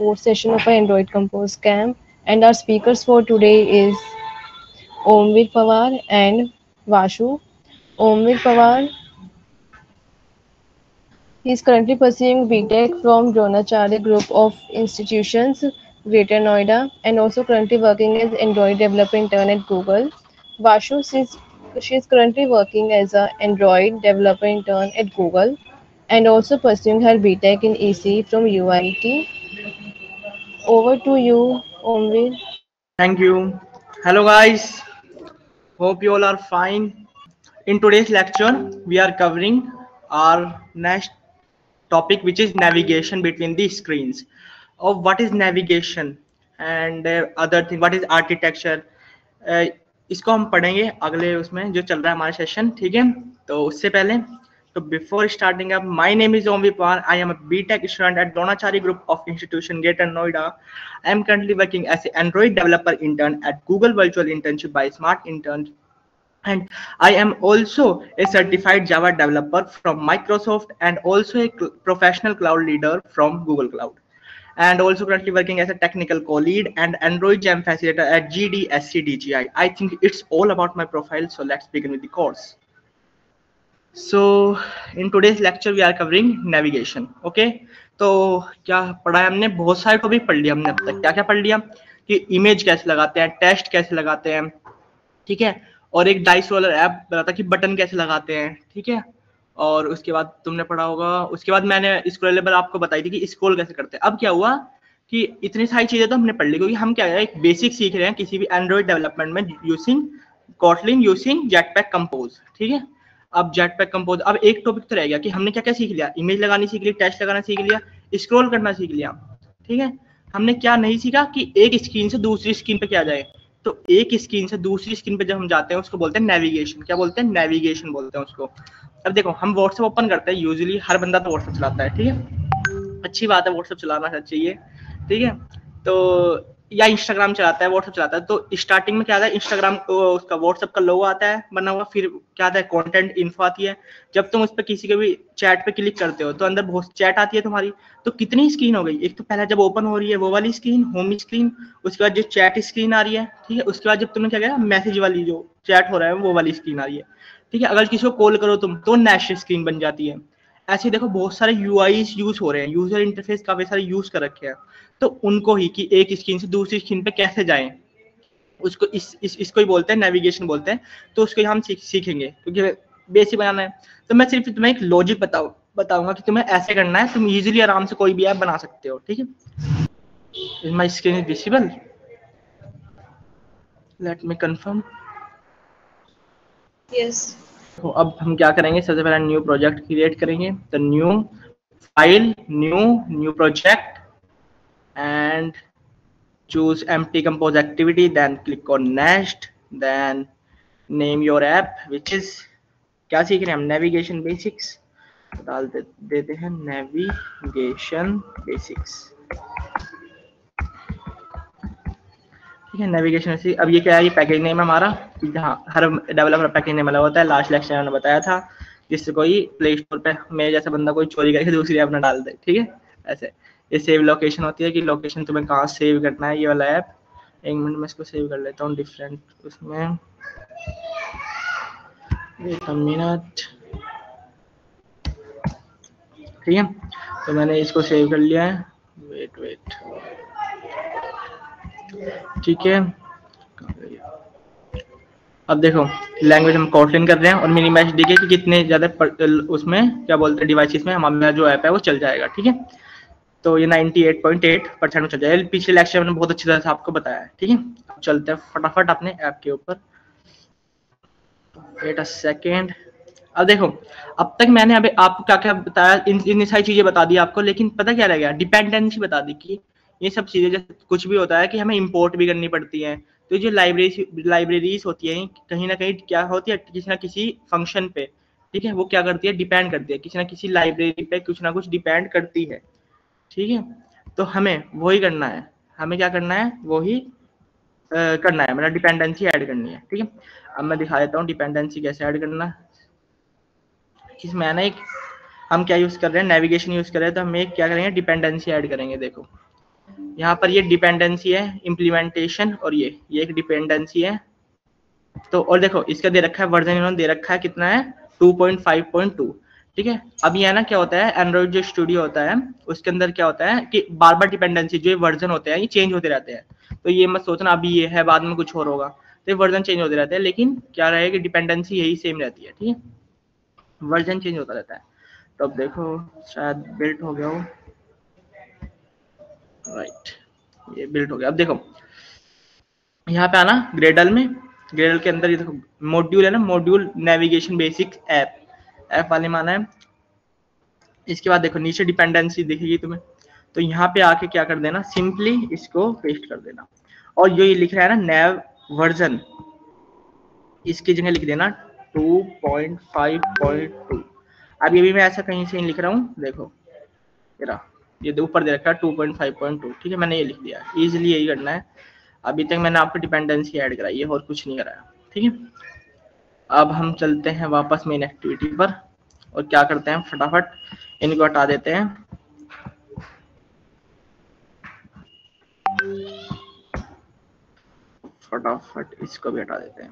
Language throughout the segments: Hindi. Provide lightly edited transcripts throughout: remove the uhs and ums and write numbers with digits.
fourth session of our Android Compose Camp. And our speakers for today is Omvir Pawar and Vashu. Omvir Pawar, he is currently pursuing BTech from Dronacharya Group of Institutions, Greater Noida, and also currently working as Android developer intern at Google. Vashu, she is currently working as an Android developer intern at Google and also pursuing her BTech in EC from UIT. Over to you, Omvir. Thank you. Hello guys. Hope you all are fine. In today's lecture, we are covering our next topic, which is navigation between the screens. Of what is navigation and other thing, what is architecture. Uh, इसको हम पढ़ेंगे अगले उसमें जो चल रहा है हमारा सेशन, ठीक है। तो उससे पहले तो before starting up, my name is Omvi Pawar. I am a BTech student at Dronacharya Group of Institution, Greater Noida. I am currently working as an Android developer intern at Google Virtual Internship by Smart Interns, and I am also a certified Java developer from Microsoft and also a professional cloud leader from Google Cloud, and also currently working as a technical co-lead and Android Jam facilitator at GDSC I think it's all about my profile, so let's begin with the course. So in today's lecture we are covering navigation. Okay, तो क्या पढ़ा है हमने? बहुत सारे टॉपिक पढ़ लिया हमने अब तक। क्या क्या पढ़ लिया कि इमेज कैसे लगाते हैं, टेस्ट कैसे लगाते हैं, ठीक है, और एक डाइस रोलर ऐप बताता कि बटन कैसे लगाते हैं, ठीक है। और उसके बाद तुमने पढ़ा होगा, उसके बाद मैंने स्क्रॉलेबल आपको बताई थी कि स्क्रॉल कैसे करते हैं। अब क्या हुआ कि इतनी सारी चीजें तो हमने पढ़ ली, क्योंकि हम क्या है एक बेसिक सीख रहे हैं किसी भी एंड्रॉइड डेवलपमेंट में using Kotlin using Jetpack Compose, ठीक है। अब जेटपैक कंपोज, अब एक टॉपिक तो रह गया कि हमने क्या क्या सीख लिया, इमेज लगानी सीख ली, टेस्ट लगाना सीख लिया, स्क्रॉल करना सीख लिया, ठीक है। हमने क्या नहीं सीखा कि एक स्क्रीन से दूसरी स्क्रीन पे क्या जाए। तो एक स्क्रीन से दूसरी स्क्रीन पे जब हम जाते हैं उसको बोलते हैं नेविगेशन। क्या बोलते हैं? नेविगेशन बोलते हैं उसको। अब देखो हम व्हाट्सएप ओपन करते हैं, यूजुअली हर बंदा तो व्हाट्सएप चलाता है, ठीक है, अच्छी बात है, व्हाट्सएप चलाना चाहिए, ठीक है। तो या इंस्टाग्राम चलाता है, व्हाट्सएप चलाता है, तो स्टार्टिंग में क्या आता है, इंस्टाग्राम को उसका व्हाट्सएप का लोगो आता है बना हुआ, फिर क्या आता है, कंटेंट इन्फो आती है। जब तुम उस पर किसी के भी चैट पे क्लिक करते हो तो अंदर बहुत चैट आती है तुम्हारी। तो कितनी स्क्रीन हो गई, एक तो पहले जब ओपन हो रही है वो वाली स्क्रीन, होम स्क्रीन, उसके बाद जो चैट स्क्रीन आ रही है, ठीक है, उसके बाद जब तुमने क्या किया, मैसेज वाली जो चैट हो रहा है वो वाली स्क्रीन आ रही है, ठीक है। अगर किसी को कॉल करो तुम तो नेक्स्ट स्क्रीन बन जाती है। ऐसे देखो बहुत सारे यूआईज यूज हो रहे हैं, यूजर इंटरफेस काफी सारे यूज कर रखे हैं। तो उनको ही कि एक स्क्रीन से दूसरी स्क्रीन पे कैसे जाएं, उसको इसको ही बोलते हैं नेविगेशन बोलते हैं। तो उसको हम सीखेंगे क्योंकि बेसिक बनाना है। तो मैं सिर्फ तुम्हें एक लॉजिक बताऊंगा कि तुम्हें ऐसे करना है, तुम इजीली आराम से कोई भी ऐप बना सकते हो, ठीक है। My screen is visible, let me confirm. Yes. तो अब हम क्या करेंगे, सबसे पहले न्यू प्रोजेक्ट क्रिएट करेंगे। तो new file, new project, and choose empty compose activity, then click on next, then name your app, which is क्या सीख रहे हैं हम, नेविगेशन बेसिक्स। डाल देते हैं नेविगेशन बेसिक्स, ठीक है, नेविगेशन बेसिक्स। अब ये क्या है, ये पैकेज नेम है हमारा, जहाँ हर डेवलपर पैकेज नेम अलग होता है। लास्ट लेक्चर में बताया था, जिससे कोई प्ले स्टोर पे मेरे जैसा बंदा कोई चोरी करके दूसरी ऐप ना डाल दे, ठीक है। ऐसे ये सेव लोकेशन होती है कि लोकेशन तुम्हें कहाँ सेव करना है, ये वाला ऐप। एक मिनट में इसको सेव कर लेता हूँ डिफरेंट उसमें, एक मिनट, ठीक है। तो मैंने इसको सेव कर लिया है, वेट, ठीक है। अब देखो लैंग्वेज हम कॉटलिन कर रहे हैं और मिनिमाइज देखिए कि कितने ज्यादा उसमें क्या बोलते हैं डिवाइसेस में हमारा जो ऐप है वो चल जाएगा, ठीक है। तो ये 98.8% में चल जाएगा। पिछले लेक्चर में बहुत अच्छी तरह से आपको बताया है, ठीक है। अब चलते हैं फटाफट अपने ऐप के ऊपर। Wait a second. अब देखो अब तक मैंने अभी आपको क्या क्या बताया, इन सारी चीजें बता दी आपको, लेकिन पता क्या रह गया, डिपेंडेंसी बता दी कि ये सब चीजें जैसे कुछ भी होता है कि हमें इंपोर्ट भी करनी पड़ती है। तो जो लाइब्रेरीज होती है कहीं ना कहीं क्या होती है, किसी ना किसी फंक्शन पे, ठीक है, वो क्या करती है, डिपेंड करती है, किसी ना किसी लाइब्रेरी पे कुछ ना कुछ डिपेंड करती है, ठीक है। तो हमें वही करना है, हमें क्या करना है, वही करना है, मतलब डिपेंडेंसी ऐड करनी है, ठीक है। अब मैं दिखा देता हूँ डिपेंडेंसी कैसे ऐड करना। इसमें ना हम क्या यूज कर रहे हैं, नेविगेशन यूज कर रहे हैं, तो हम एक क्या करेंगे, डिपेंडेंसी ऐड करेंगे। देखो यहाँ पर ये डिपेंडेंसी है, इम्प्लीमेंटेशन, और ये एक डिपेंडेंसी है। तो और देखो इसका दे रखा है वर्जन, इन्होंने दे रखा है कितना है 2.5.2। ठीक है, अब ये है ना क्या होता है एंड्रॉइड जो स्टूडियो होता है उसके अंदर क्या होता है कि बार बार डिपेंडेंसी जो वर्जन होते हैं ये चेंज होते रहते हैं। तो ये मत सोचना अभी ये है बाद में कुछ और होगा, तो ये वर्जन चेंज होते रहते हैं, लेकिन क्या रहेगा कि डिपेंडेंसी यही सेम रहती है। ठीक है, वर्जन चेंज होता रहता है। तो अब देखो शायद बिल्ट हो गया हो, राइट, ये बिल्ट हो गया। अब देखो यहाँ पे आना ग्रेडल में, ग्रेडल के अंदर ये देखो मॉड्यूल है ना, मॉड्यूल नेविगेशन बेसिक ऐप वाले माना है। इसके बाद देखो नीचे डिपेंडेंसी दिखेगी तुम्हें, तो यहाँ पे आके क्या कर देना, सिंपली इसको पेस्ट कर देना, और जो ये लिख रहा है ना नेव वर्जन, इसकी जगह लिख देना 2.5.2। अब ये भी मैं ऐसा कहीं से नहीं लिख रहा हूँ, देखो ये ऊपर दे रखा है 2.5.2। ठीक है, मैंने ये लिख दिया, इजीली यही करना है। अभी तक मैंने आपको डिपेंडेंसी ऐड कराई है और कुछ नहीं कराया। ठीक है, अब हम चलते हैं वापस मेन एक्टिविटी पर और क्या करते हैं फटाफट इनको हटा देते हैं। फटाफट इसको भी हटा देते हैं।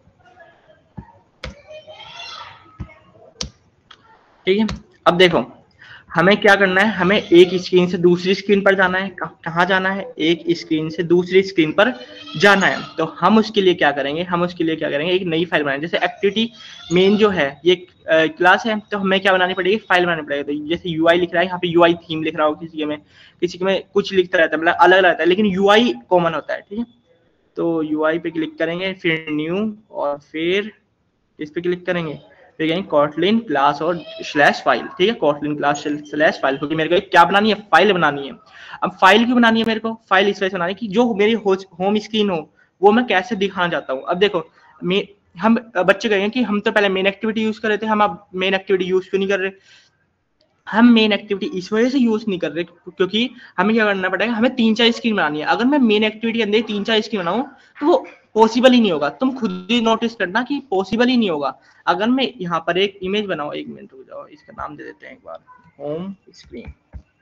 ठीक है, अब देखो हमें क्या करना है, हमें एक स्क्रीन से दूसरी स्क्रीन पर जाना है। कहाँ जाना है, एक स्क्रीन से दूसरी स्क्रीन पर जाना है। तो हम उसके लिए क्या करेंगे, एक नई फाइल बनाएंगे। जैसे एक्टिविटी मेन जो है ये क्लास है, तो हमें क्या बनानी पड़ेगी, फाइल बनानी पड़ेगी। तो जैसे यूआई लिख रहा है, यहाँ पे यूआई थीम लिख रहा हो, किसी में कुछ लिखता रहता है, मतलब अलग अलग रहता है, लेकिन यूआई कॉमन होता है। ठीक है, तो यूआई पे क्लिक करेंगे, फिर न्यू, और फिर इस पे क्लिक करेंगे, फिर कहेंगे कॉटलिन क्लास और स्लैश फाइल। ठीक है, कॉटलिन क्लास स्लैश फाइल, क्योंकि मेरे को क्या बनानी है, फाइल बनानी है। अब फाइल क्यों बनानी है मेरे को, फाइल इस वजह से बनानी है कि जो मेरी होम स्क्रीन हो वो मैं कैसे दिखाना चाहता हूँ। अब देखो हम बच्चे कहेंगे कि हम तो पहले मेन एक्टिविटी यूज कर रहे थे, हम अब मेन एक्टिविटी यूज क्यों नहीं कर रहे। हम मेन एक्टिविटी इस वजह से यूज नहीं कर रहे क्योंकि हमें क्या करना पड़ेगा, हमें 3-4 स्क्रीन बनानी है। अगर मैं मेन एक्टिविटी के अंदर 3-4 स्क्रीन बनाऊं तो वो पॉसिबल ही नहीं होगा। तुम खुद ही नोटिस करना कि पॉसिबल ही नहीं होगा। अगर मैं यहाँ पर एक इमेज बनाऊं, एक मिनट रुक जाओ, इसका नाम दे देते हैं एक बार, होम स्क्रीन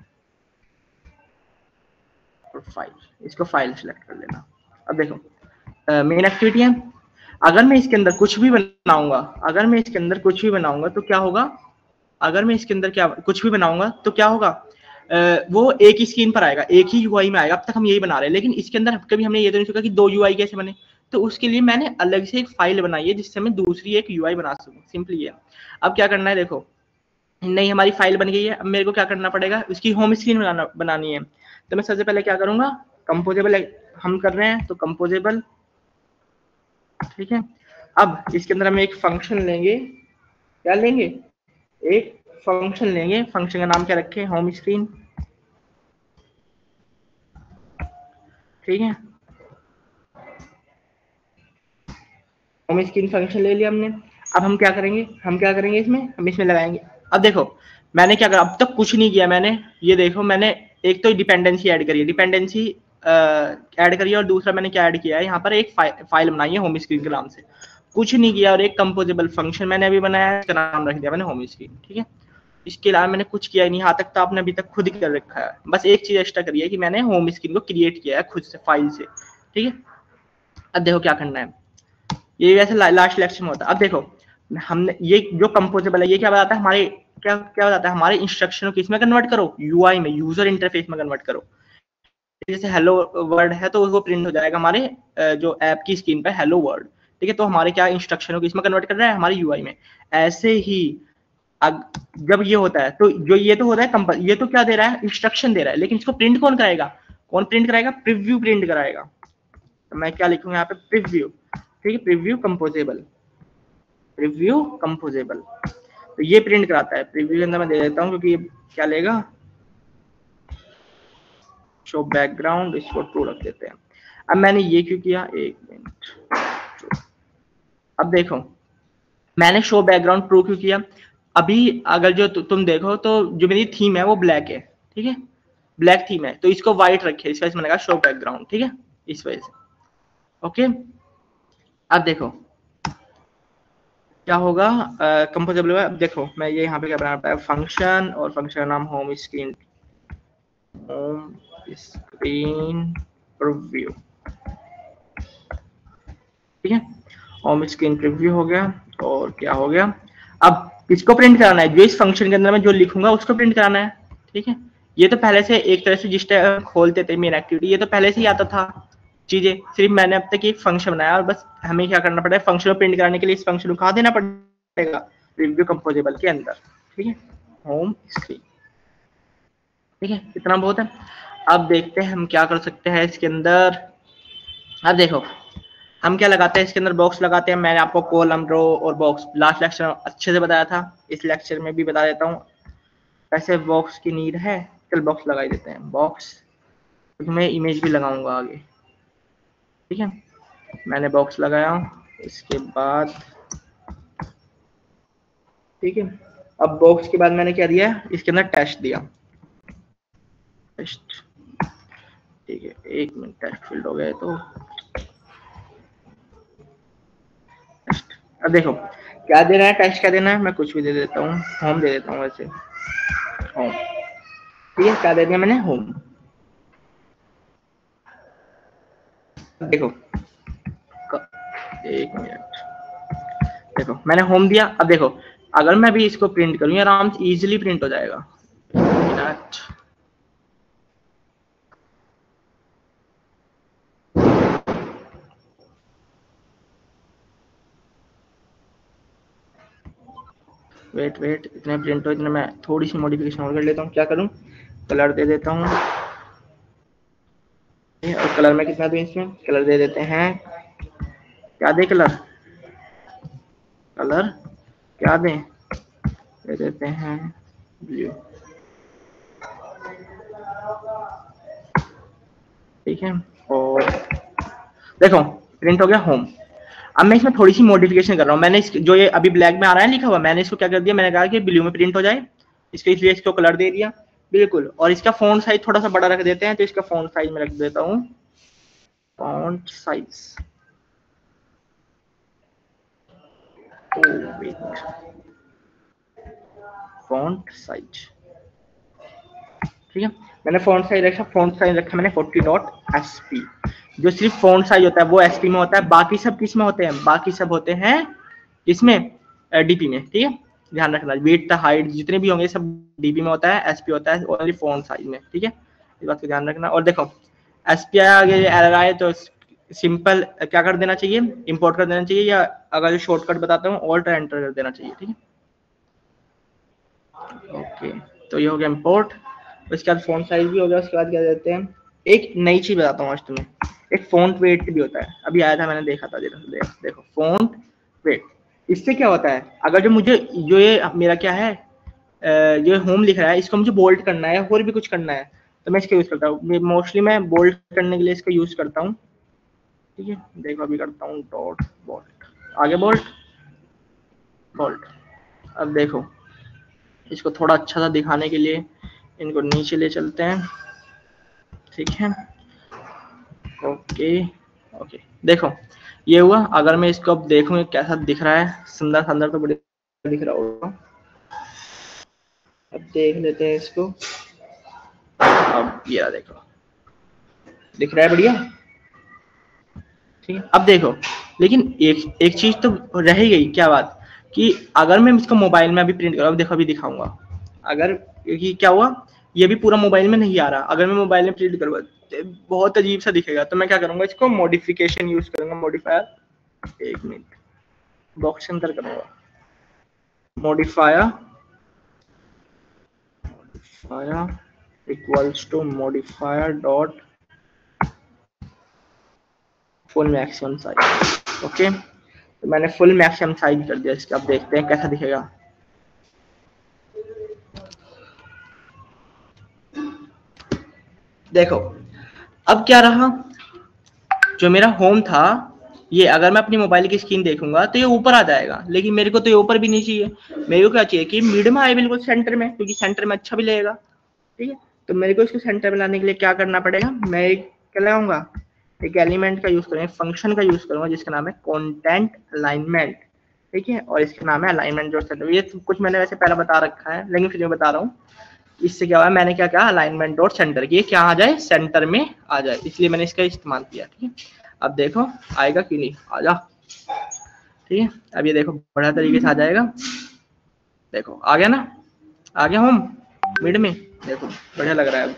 और फाइल, इसको फाइल सिलेक्ट कर लेना। अब देखो मेन एक्टिविटी है, अगर मैं इसके अंदर कुछ भी बनाऊंगा, तो क्या होगा, अगर मैं इसके अंदर क्या कुछ भी बनाऊंगा तो क्या होगा, वो एक ही स्क्रीन पर आएगा, एक ही यूआई में आएगा। अब तक हम यही बना रहे हैं, लेकिन इसके अंदर कभी हमने ये तो नहीं सोचा कि 2 यूआई कैसे बने। तो उसके लिए मैंने अलग से एक फाइल बनाई है जिससे मैं दूसरी एक यूआई बना सकूं। सिंपली है। अब क्या करना है, देखो नहीं हमारी फाइल बन गई है, अब मेरे को क्या करना पड़ेगा, उसकी होम स्क्रीन बनानी है। तो मैं सबसे पहले क्या करूंगा, कंपोजेबल हम कर रहे हैं तो कंपोजेबल। ठीक है, अब इसके अंदर हम एक फंक्शन लेंगे, क्या लेंगे, एक फंक्शन लेंगे। फंक्शन का नाम क्या रखें, होम स्क्रीन। ठीक है, होम स्क्रीन फंक्शन ले लिया हमने। अब हम क्या करेंगे इसमें, हम इसमें लगाएंगे। अब देखो मैंने क्या करा, अब तक कुछ नहीं किया मैंने, ये देखो मैंने एक तो डिपेंडेंसी ऐड करी है, ऐड करी है, और दूसरा मैंने क्या ऐड किया है, यहाँ पर एक फाइल बनाई है होम स्क्रीन के नाम से, कुछ नहीं किया। और एक कंपोजेबल फंक्शन मैंने अभी बनाया है, इसका नाम रख दिया मैंने होम स्क्रीन। ठीक है, इसके अलावा मैंने कुछ किया ही नहीं, यहाँ तक तो आपने अभी तक खुद ही कर रखा है। बस एक चीज एक्स्ट्रा करी है कि मैंने होम स्क्रीन को क्रिएट किया है खुद से फाइल से। ठीक है, अब देखो क्या करना है, ये वैसे लास्ट लेक्चर में होता है। अब देखो हमने ये जो कंपोजेबल है, ये क्या बताता है, हमारे क्या बताता है, हमारे इंस्ट्रक्शन को इसमें कन्वर्ट करो, यूआई में, यूजर इंटरफेस में कन्वर्ट करो। जैसे हेलो वर्ड है तो वो प्रिंट हो जाएगा हमारे जो ऐप की स्क्रीन पे हेलो वर्ड। ठीक है, तो हमारे क्या इंस्ट्रक्शन को इसमें कन्वर्ट कर रहा है, हमारे यूआई में। ऐसे ही जब ये होता है तो जो ये तो होता है, ये तो क्या दे रहा है, इंस्ट्रक्शन दे रहा है, लेकिन इसको प्रिंट कौन कराएगा, प्रीव्यू प्रिंट कराएगा। तो मैं क्या लिखूंगा यहाँ पे, प्रीव्यू। ठीक है, प्रीव्यू कंपोजेबल, तो ये प्रिंट कराता है। प्रीव्यू के अंदर मैं दे देता हूँ क्योंकि ये क्या लेगा, शो बैकग्राउंड, इसको ट्रू रख देते हैं। अब मैंने ये क्यों किया, एक मिनट। अब देखो मैंने शो बैकग्राउंड ट्रू क्यों किया, अभी अगर जो तुम देखो तो जो मेरी थीम है वो ब्लैक है। ठीक है, ब्लैक थीम है, तो इसको व्हाइट रखे, इस वजह से मैंने कहा शो बैकग्राउंड। ठीक है, इस वजह से। ओके, अब देखो क्या होगा, कंपोजेबल। अब देखो मैं ये यहाँ पे क्या बनाना पड़ेगा, फंक्शन, और फंक्शन का नाम होम स्क्रीन प्रीव्यू, ठीक है। होम स्क्रीन प्रीव्यू हो गया। और क्या हो गया, अब इसको प्रिंट कराना है, जो इस फंक्शन के अंदर मैं जो लिखूंगा उसको प्रिंट कराना है, ठीक है। ये तो पहले से एक तरह से जिस टाइम खोलते थे मेन एक्टिविटी, ये तो पहले से ही आता था चीजें, सिर्फ मैंने अब तक एक फंक्शन बनाया और बस हमें क्या करना पड़ेगा, फंक्शन को प्रिंट कराने के लिए इस फंक्शन को कहाँ देना पड़ेगा, प्रीव्यू कंपोजेबल के अंदर, ठीक है। होम स्क्रीन, ठीक है, इतना बहुत है। अब देखते हैं हम क्या कर सकते हैं इसके अंदर। अब देखो हम क्या लगाते हैं इसके अंदर, बॉक्स लगाते हैं। मैंने आपको कॉलम, रो और बॉक्स लास्ट लेक्चर में अच्छे से बताया था, इस लेक्चर में भी बता देता हूँ। ऐसे बॉक्स की नीड है, चल बॉक्स लगा ही देते हैं। बॉक्स तो मैं इमेज भी लगाऊंगा आगे, ठीक है। मैंने बॉक्स लगाया, इसके बाद ठीक है। अब बॉक्स के बाद मैंने क्या दिया, इसके अंदर टेस्ट दिया, टेस्ट, ठीक है। एक मिनट, टेस्ट फील्ड हो गया तो टेस्ट। अब देखो क्या देना है, टेस्ट क्या देना है, मैं कुछ भी दे देता हूँ, होम दे देता हूँ वैसे, होम, ठीक है। क्या दे दिया मैंने, होम। देखो एक मिनट, देखो मैंने होम दिया। अब देखो अगर मैं भी इसको प्रिंट करूँ, आराम से इजीली प्रिंट हो जाएगा। वेट वेट, इतने प्रिंट हो, इतने मैं थोड़ी सी मॉडिफिकेशन और कर लेता हूँ। क्या करूँ, कलर दे देता हूँ, और कलर में कितना दूं, इसमें कलर दे देते हैं, क्या दे, कलर, कलर क्या दें, दे देते हैं ब्लू, ठीक है। और देखो प्रिंट हो गया होम। अब मैं इसमें थोड़ी सी मॉडिफिकेशन कर रहा हूँ। मैंने जो ये अभी ब्लैक में आ रहा है लिखा हुआ, मैंने इसको क्या कर दिया, मैंने कहा कि ब्लू में प्रिंट हो जाए, इसके इसलिए इसको कलर दे दिया, बिल्कुल। और इसका फॉन्ट साइज थोड़ा सा बड़ा रख देते हैं, तो इसका फॉन्ट साइज में रख देता हूँ, फॉन्ट साइज, फॉन्ट साइज, ठीक है। मैंने फॉन्ट साइज रखा मैंने 40.sp। जो सिर्फ फॉन्ट साइज होता है वो एसपी में होता है, बाकी सब किस में होते हैं, बाकी सब होते हैं इसमें डीपी में, ठीक है। ध्यान रखना, वेट हाइट जितने भी होंगे सब डीपी में होता है, एसपी होता है ओनली फॉन्ट साइज में, ठीक है। इस बात का ध्यान रखना। और देखो एसपी आगे एरर आए तो सिंपल क्या कर देना चाहिए, इंपोर्ट कर देना चाहिए, या अगर जो शॉर्टकट बताता हूँ ऑल्ट एंटर कर देना चाहिए, ठीक है। ओके, तो ये हो गया इंपोर्ट। उसके बाद फॉन्ट साइज भी हो गया। उसके बाद क्या देते हैं, एक नई चीज बताता हूँ आज तुम्हें, एक फॉन्ट वेट भी होता है, अभी आया था मैंने देखा था, देखो फॉन्ट वेट, इससे क्या होता है, अगर जो मुझे जो ये मेरा क्या है जो होम लिख रहा है, इसको मुझे बोल्ड करना है और भी कुछ करना है, तो मैं इसका यूज करता हूँ। मोस्टली मैं बोल्ड करने के लिए इसका यूज करता हूँ, ठीक है। देखो अभी करता हूँ डॉट बोल्ट, आगे बोल्ट बोल्ट। अब देखो इसको थोड़ा अच्छा सा दिखाने के लिए इनको नीचे ले चलते हैं, ठीक है। ओके ओके, देखो ये हुआ। अगर मैं इसको अब देखूं कैसा दिख रहा है, सुंदर सुंदर तो बढ़िया दिख रहा होगा। अब देख लेते हैं इसको, अब ये देखो दिख रहा है बढ़िया, ठीक है। अब देखो लेकिन एक चीज तो रह ही गई, क्या बात, कि अगर मैं इसको मोबाइल में अभी प्रिंट करूँ, अब देखो अभी दिखाऊंगा, अगर क्योंकि क्या हुआ, ये भी पूरा मोबाइल में नहीं आ रहा, अगर मैं मोबाइल में प्रिंट करूँगा बहुत अजीब सा दिखेगा, तो मैं क्या करूंगा, इसको मॉडिफिकेशन यूज करूंगा, मॉडिफायर, एक मिनट बॉक्स के अंदर करूंगा, modifier equals to modifier dot full maximum size. Okay, तो मैंने फुल मैक्सिमम साइज कर दिया इसका। अब देखते हैं कैसा दिखेगा। देखो अब क्या रहा, जो मेरा होम था ये, अगर मैं अपनी मोबाइल की स्क्रीन देखूंगा तो ये ऊपर आ जाएगा, लेकिन मेरे को तो ये ऊपर भी नहीं चाहिए। मेरे को क्या चाहिए कि मिड में आए, बिल्कुल सेंटर में, क्योंकि सेंटर में अच्छा भी लगेगा, ठीक है। तो मेरे को इसको सेंटर में लाने के लिए क्या करना पड़ेगा, मैं एक क्या लगाऊंगा, एक एलिमेंट का यूज करूंगा, फंक्शन का यूज करूंगा जिसका नाम है कंटेंट अलाइनमेंट, ठीक है। और इसका नाम है अलाइनमेंट जो सेंटर। ये कुछ मैंने वैसे पहले बता रखा है, लेकिन फिर मैं बता रहा हूँ। इससे क्या हुआ, मैंने क्या कहा अलाइनमेंट डॉट सेंटर की क्या आ जाए, सेंटर में आ जाए, इसलिए मैंने इसका इस्तेमाल किया। ठीक है, अब देखो आएगा क्यों नहीं, आ जा। ठीक है, अब ये देखो बढ़िया तरीके से आ जाएगा, देखो आ गया ना, आ गया होम मिड में, देखो बढ़िया लग रहा है।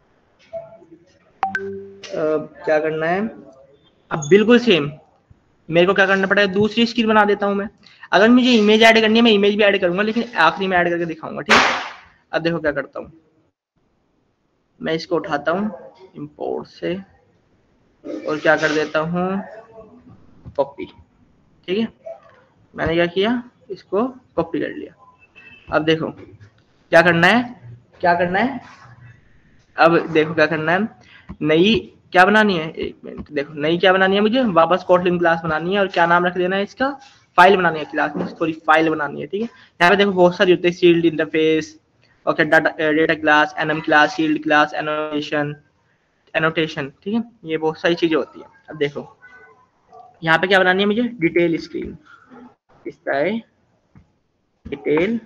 अब क्या करना है, अब बिल्कुल सेम मेरे को क्या करना पड़ेगा, दूसरी स्क्रीन बना देता हूं मैं। अगर मुझे इमेज ऐड करनी है मैं इमेज भी ऐड करूंगा, लेकिन आखिरी में ऐड करके दिखाऊंगा। ठीक है, अब देखो क्या करता हूँ, मैं इसको उठाता हूँ इंपोर्ट से और क्या कर देता हूँ कॉपी। ठीक है, मैंने क्या किया, इसको कॉपी कर लिया। अब देखो क्या करना है, क्या करना है, अब देखो क्या करना है, नई क्या बनानी है, एक मिनट, देखो नई क्या बनानी है, मुझे वापस कोटलिन क्लास बनानी है और क्या नाम रख देना है इसका, फाइल बनानी है क्लास में, सॉरी फाइल बनानी है। ठीक है, यहाँ पे देखो बहुत सारी होती है, sealed interface, okay data class, enum class, sealed class, annotation. ठीक है, ये बहुत सारी चीजें होती है। अब देखो यहाँ पे क्या बनानी है मुझे, डिटेल स्क्रीन, इसका है डिटेल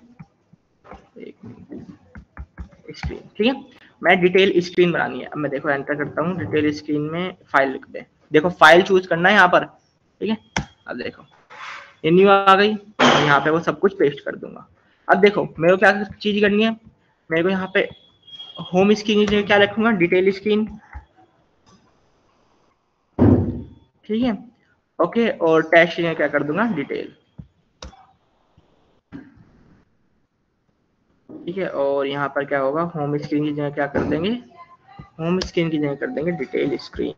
स्क्रीन। ठीक है, मैं डिटेल स्क्रीन बनानी है। अब मैं देखो एंटर करता हूँ, डिटेल स्क्रीन में फाइल लिख दे, देखो फाइल चूज करना है यहाँ पर। ठीक है, अब देखो ये न्यू आ गई, यहाँ पे वो सब कुछ पेस्ट कर दूंगा। अब देखो मेरे को क्या चीज करनी है, मेरे को यहाँ पे होम स्क्रीन की क्या रखूंगा, डिटेल स्क्रीन। ठीक है, ओके, और टेक्स्ट क्या कर दूंगा, डिटेल। ठीक है, और यहाँ पर क्या होगा, होम स्क्रीन की जगह क्या कर देंगे, होम स्क्रीन की जगह कर देंगे डिटेल स्क्रीन।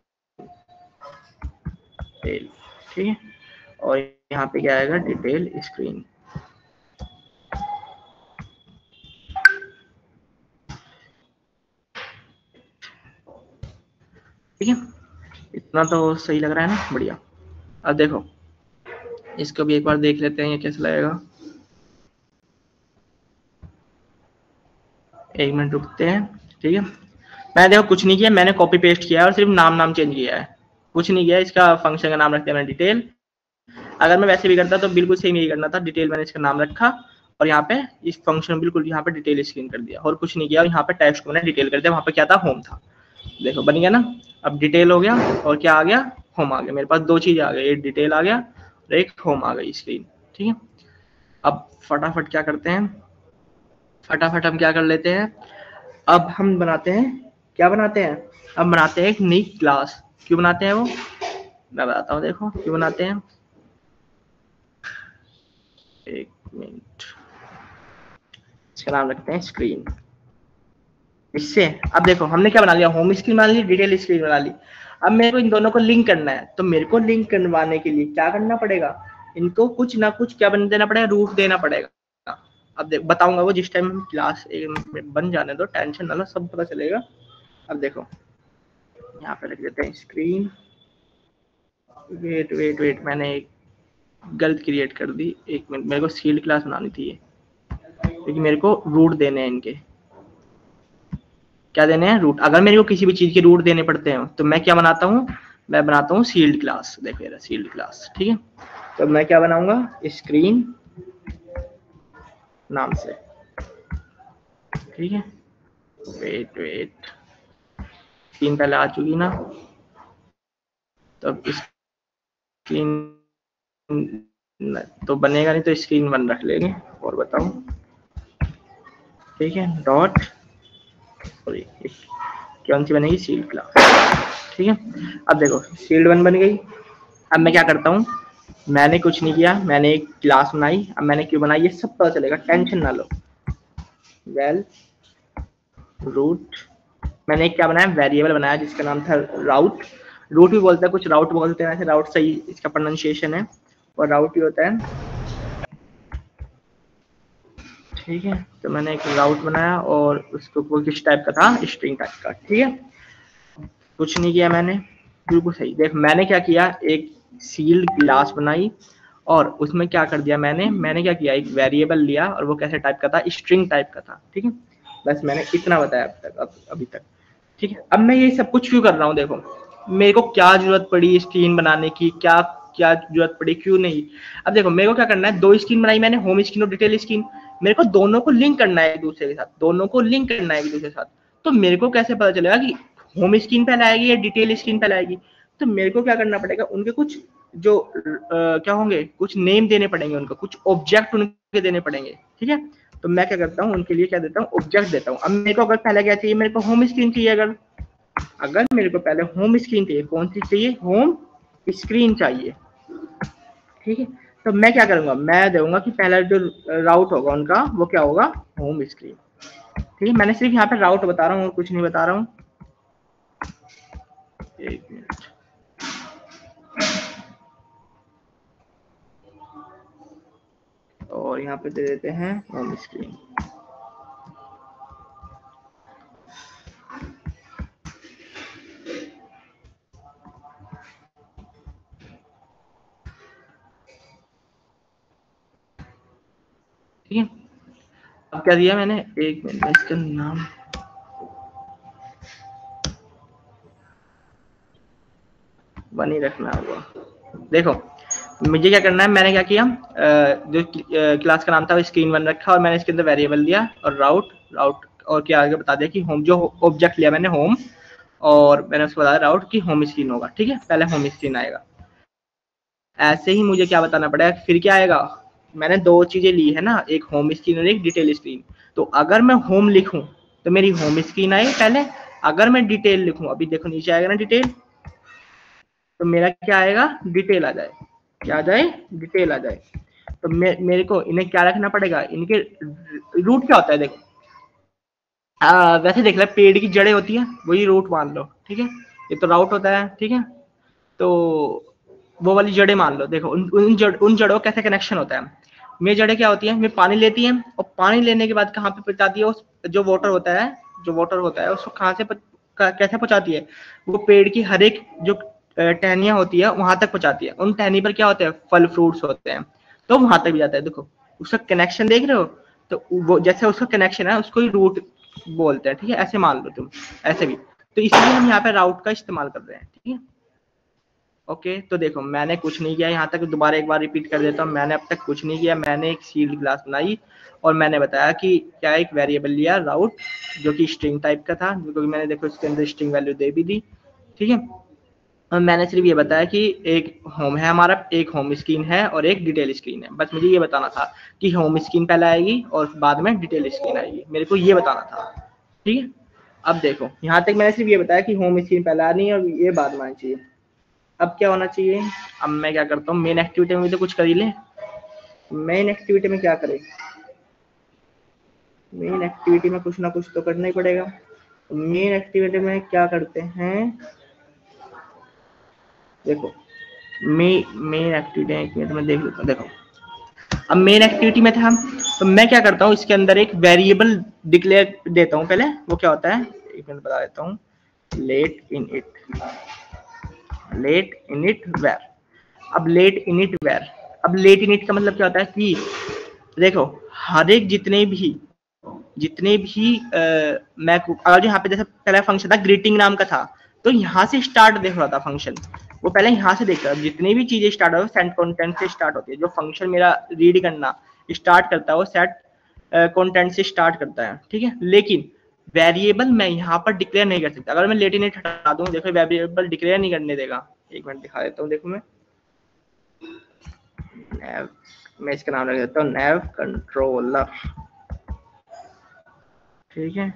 डिटेल, ठीक है, और यहाँ पे क्या आएगा, डिटेल स्क्रीन। ठीक है, इतना तो सही लग रहा है ना, बढ़िया। अब देखो इसको भी एक बार देख लेते हैं ये कैसा लगेगा, एक मिनट रुकते हैं। ठीक है, मैंने देखो कुछ नहीं किया, मैंने कॉपी पेस्ट किया है और सिर्फ नाम चेंज किया है, कुछ नहीं किया। इसका फंक्शन का नाम रख दिया मैंने डिटेल। अगर मैं वैसे भी करता तो बिल्कुल सेम यही करना था, डिटेल मैंने इसका नाम रखा और यहाँ पे इस फंक्शन बिल्कुल यहाँ पे डिटेल स्क्रीन कर दिया और कुछ नहीं किया, और यहाँ पे टेक्स्ट को मैंने डिटेल कर दिया, वहां पे क्या था, होम था। देखो बन गया ना, अब डिटेल हो गया और क्या आ गया, होम आ गया। मेरे पास दो चीजें आ गई, एक डिटेल आ गया और एक होम आ गई स्क्रीन। ठीक है, अब फटाफट क्या करते हैं, फटाफट हम क्या कर लेते हैं, अब हम बनाते हैं, क्या बनाते हैं, अब बनाते हैं एक नई क्लास। क्यों बनाते हैं वो, मैं बताता हूँ, देखो क्यों बनाते हैं, एक मिनट, इसका नाम रखते हैं स्क्रीन। इससे अब देखो हमने क्या बना लिया, होम स्क्रीन बना ली, डिटेल स्क्रीन बना ली। अब मेरे को इन दोनों को लिंक करना है, तो मेरे को लिंक करवाने के लिए क्या करना पड़ेगा, इनको कुछ ना कुछ क्या बन देना पड़ेगा, रूट देना पड़ेगा। अब देख बताऊंगा वो जिस टाइम क्लास बन जाने दो, टेंशन ना लो, सब पता चलेगा। अब देखो यहाँ पे रख देते हैं स्क्रीन, वेट मैंने एक गलत क्रिएट कर दी, एक मिनट, मेरे को शील्ड क्लास बनानी थी ये, क्योंकि मेरे को रूट देने हैं इनके, क्या देने हैं, रूट। अगर मेरे को किसी भी चीज के रूट देने पड़ते हैं तो मैं क्या बनाता हूँ, मैं बनाता हूँ शील्ड क्लास। देखो ये शील्ड क्लास। ठीक है, तो मैं क्या बनाऊंगा, स्क्रीन नाम से। ठीक है, वेट स्क्रीन पहले आ चुकी ना, तो अब स्क्रीन तो बनेगा नहीं, तो स्क्रीन 1 रख लेंगे। और बताऊं, ठीक है, डॉट, सॉरी कौन सी बनेगी, शील्ड क्लास। ठीक है, अब देखो शील्ड 1 बन गई। अब मैं क्या करता हूँ, मैंने कुछ नहीं किया, मैंने एक क्लास बनाई। अब मैंने क्यों बनाई ये सब पता चलेगा, टेंशन ना लो। वेल रूट, मैंने एक क्या बनाया, वेरिएबल बनाया जिसका नाम था राउट। रूट भी बोलते हैं, कुछ राउट बोलते हैं, ऐसे राउट सही इसका प्रोनाउंसिएशन है, और राउट ही होता है। ठीक है, तो मैंने एक राउट बनाया और उसको वो किस टाइप का था, स्ट्रिंग टाइप का। ठीक है, कुछ नहीं किया मैंने, बिल्कुल सही। देख मैंने क्या किया, एक शील्ड क्लास बनाई और उसमें क्या कर दिया मैंने क्या किया, एक वेरिएबल लिया और वो कैसे टाइप का था, स्ट्रिंग टाइप का था। ठीक है, बस मैंने इतना बताया अब तक, अभी तक। ठीक है, अब मैं ये सब कुछ क्यों कर रहा हूँ, देखो मेरे को क्या जरूरत पड़ी स्क्रीन बनाने की, क्या क्या जरूरत पड़ी, क्यों नहीं। अब देखो मेरे को क्या करना है, दो स्क्रीन बनाई मैंने, होम स्क्रीन और डिटेल स्क्रीन। मेरे को दोनों को लिंक करना है एक दूसरे के साथ, दोनों को लिंक करना है एक दूसरे के साथ। तो मेरे को कैसे पता चलेगा कि होम स्क्रीन पहले आएगी या डिटेल स्क्रीन पहले आएगी? तो मेरे को क्या करना पड़ेगा, उनके कुछ जो क्या होंगे, कुछ नेम देने पड़ेंगे, उनको कुछ ऑब्जेक्ट उनके देने पड़ेंगे, ठीक है। तो मैं क्या करता हूँ, उनके लिए क्या देता हूँ, ऑब्जेक्ट देता हूँ। अब मेरे को अगर पहले क्या चाहिए, मेरे को होम स्क्रीन चाहिए। अगर मेरे को पहले होम स्क्रीन चाहिए, कौन सी चाहिए, होम स्क्रीन चाहिए, ठीक है। तो मैं क्या करूंगा, मैं दूंगा कि पहला जो राउट होगा उनका वो क्या होगा, होम स्क्रीन, ठीक है। मैंने सिर्फ यहाँ पे राउट बता रहा हूँ और कुछ नहीं बता रहा हूँ। एक मिनट, और यहाँ पे दे देते हैं होम स्क्रीन। ठीक है, अब क्या दिया मैंने, एक मिनट, इसका नाम बनी रखना होगा। देखो मुझे क्या करना है, मैंने क्या किया, जो क्लास का नाम था वो स्क्रीन वन रखा और मैंने इसके अंदर वेरिएबल दिया और राउट और क्या आगे बता दिया कि होम, जो ऑब्जेक्ट लिया मैंने होम, और मैंने उसको बताया राउट की होम स्क्रीन होगा, ठीक है, पहले होम स्क्रीन आएगा। ऐसे ही मुझे क्या बताना पड़ेगा, फिर क्या आएगा, मैंने दो चीजें ली है ना, एक होम स्क्रीन और एक डिटेल स्क्रीन। तो अगर मैं होम लिखूं तो मेरी होम स्क्रीन आई पहले, अगर मैं डिटेल लिखूं, अभी देखो नीचे आएगा ना डिटेल, तो मेरा क्या आएगा, डिटेल आ जाए, क्या आ जाए, डिटेल आ जाए। तो मेरे को इन्हें क्या रखना पड़ेगा, इनके रूट क्या होता है, देखो वैसे देख ले, पेड़ की जड़ें होती है, वही रूट मान लो, ठीक है, ये तो राउट होता है, ठीक है। तो वो वाली जड़ें मान लो, देखो उन जड़ों कैसे कनेक्शन होता है। में जड़ें क्या होती है, में पानी लेती है और पानी लेने के बाद कहाँ पे पहुंचाती है, उस जो वाटर होता है उसको कहाँ से कैसे पहुंचाती है, वो पेड़ की हर एक जो टहनियां होती है वहां तक पहुंचाती है। उन टहनी पर क्या होते हैं, फल फ्रूट्स होते हैं, तो वहां तक भी जाता है। देखो उसका कनेक्शन देख रहे हो, तो वो जैसे उसका कनेक्शन है उसको ही रूट बोलते हैं, ठीक है, ऐसे मान लो तुम, ऐसे भी। तो इसलिए हम यहाँ पे राउट का इस्तेमाल कर रहे हैं, ठीक है। ओके, तो देखो मैंने कुछ नहीं किया यहाँ तक, दोबारा एक बार रिपीट कर देता हूँ, मैंने अब तक कुछ नहीं किया। मैंने एक सील्ड क्लास बनाई और मैंने बताया कि क्या, एक वेरिएबल लिया राउट जो कि स्ट्रिंग टाइप का था, क्योंकि मैंने देखो इसके अंदर स्ट्रिंग वैल्यू दे भी दी, ठीक है। और मैंने सिर्फ ये बताया कि एक होम है हमारा, एक होम स्क्रीन है और एक डिटेल स्क्रीन है, बस मुझे ये बताना था कि होम स्क्रीन पहले आएगी और बाद में डिटेल स्क्रीन आएगी, मेरे को ये बताना था, ठीक है। अब देखो यहाँ तक मैंने सिर्फ ये बताया कि होम स्क्रीन पहले आनी है और ये बाद में आनी चाहिए। अब क्या होना चाहिए, अब मैं क्या करता हूँ, मेन एक्टिविटी में तो कुछ कर ही ले। मेन एक्टिविटी में क्या करें, मेन एक्टिविटी में कुछ ना कुछ तो करना ही पड़ेगा। मेन एक्टिविटी में क्या करते हैं, देखो मेन एक्टिविटी एक मिनट में देख लेता हूँ। देखो अब मेन एक्टिविटी में था, तो मैं क्या करता हूँ, इसके अंदर एक वेरिएबल डिक्लेयर देता हूँ पहले। वो क्या होता है, एक मिनट बता देता हूँ, लेट इन इट वेर। अब लेट इन इट का मतलब क्या होता है कि देखो हर एक जितने भी मैं अगर यहाँ पे जैसे पहला फंक्शन था ग्रीटिंग नाम का था, तो यहाँ से स्टार्ट देख रहा था फंक्शन, वो पहले यहाँ से देख रहा था। जितनी भी चीजें स्टार्ट हो सेट कंटेंट से स्टार्ट होती है। जो फंक्शन मेरा रीड करना स्टार्ट करता है वो सेट कंटेंट से स्टार्ट करता है, ठीक है। लेकिन वेरिएबल मैं यहाँ पर डिक्लेयर नहीं कर सकता। अगर मैं लेट इन इट हटा दूं, देखो वेरिएबल डिक्लेयर नहीं करने देगा। एक मिनट दिखा देता हूँ, देखो मैं इसका नाम रख देता हूँ नैव कंट्रोलर, ठीक है।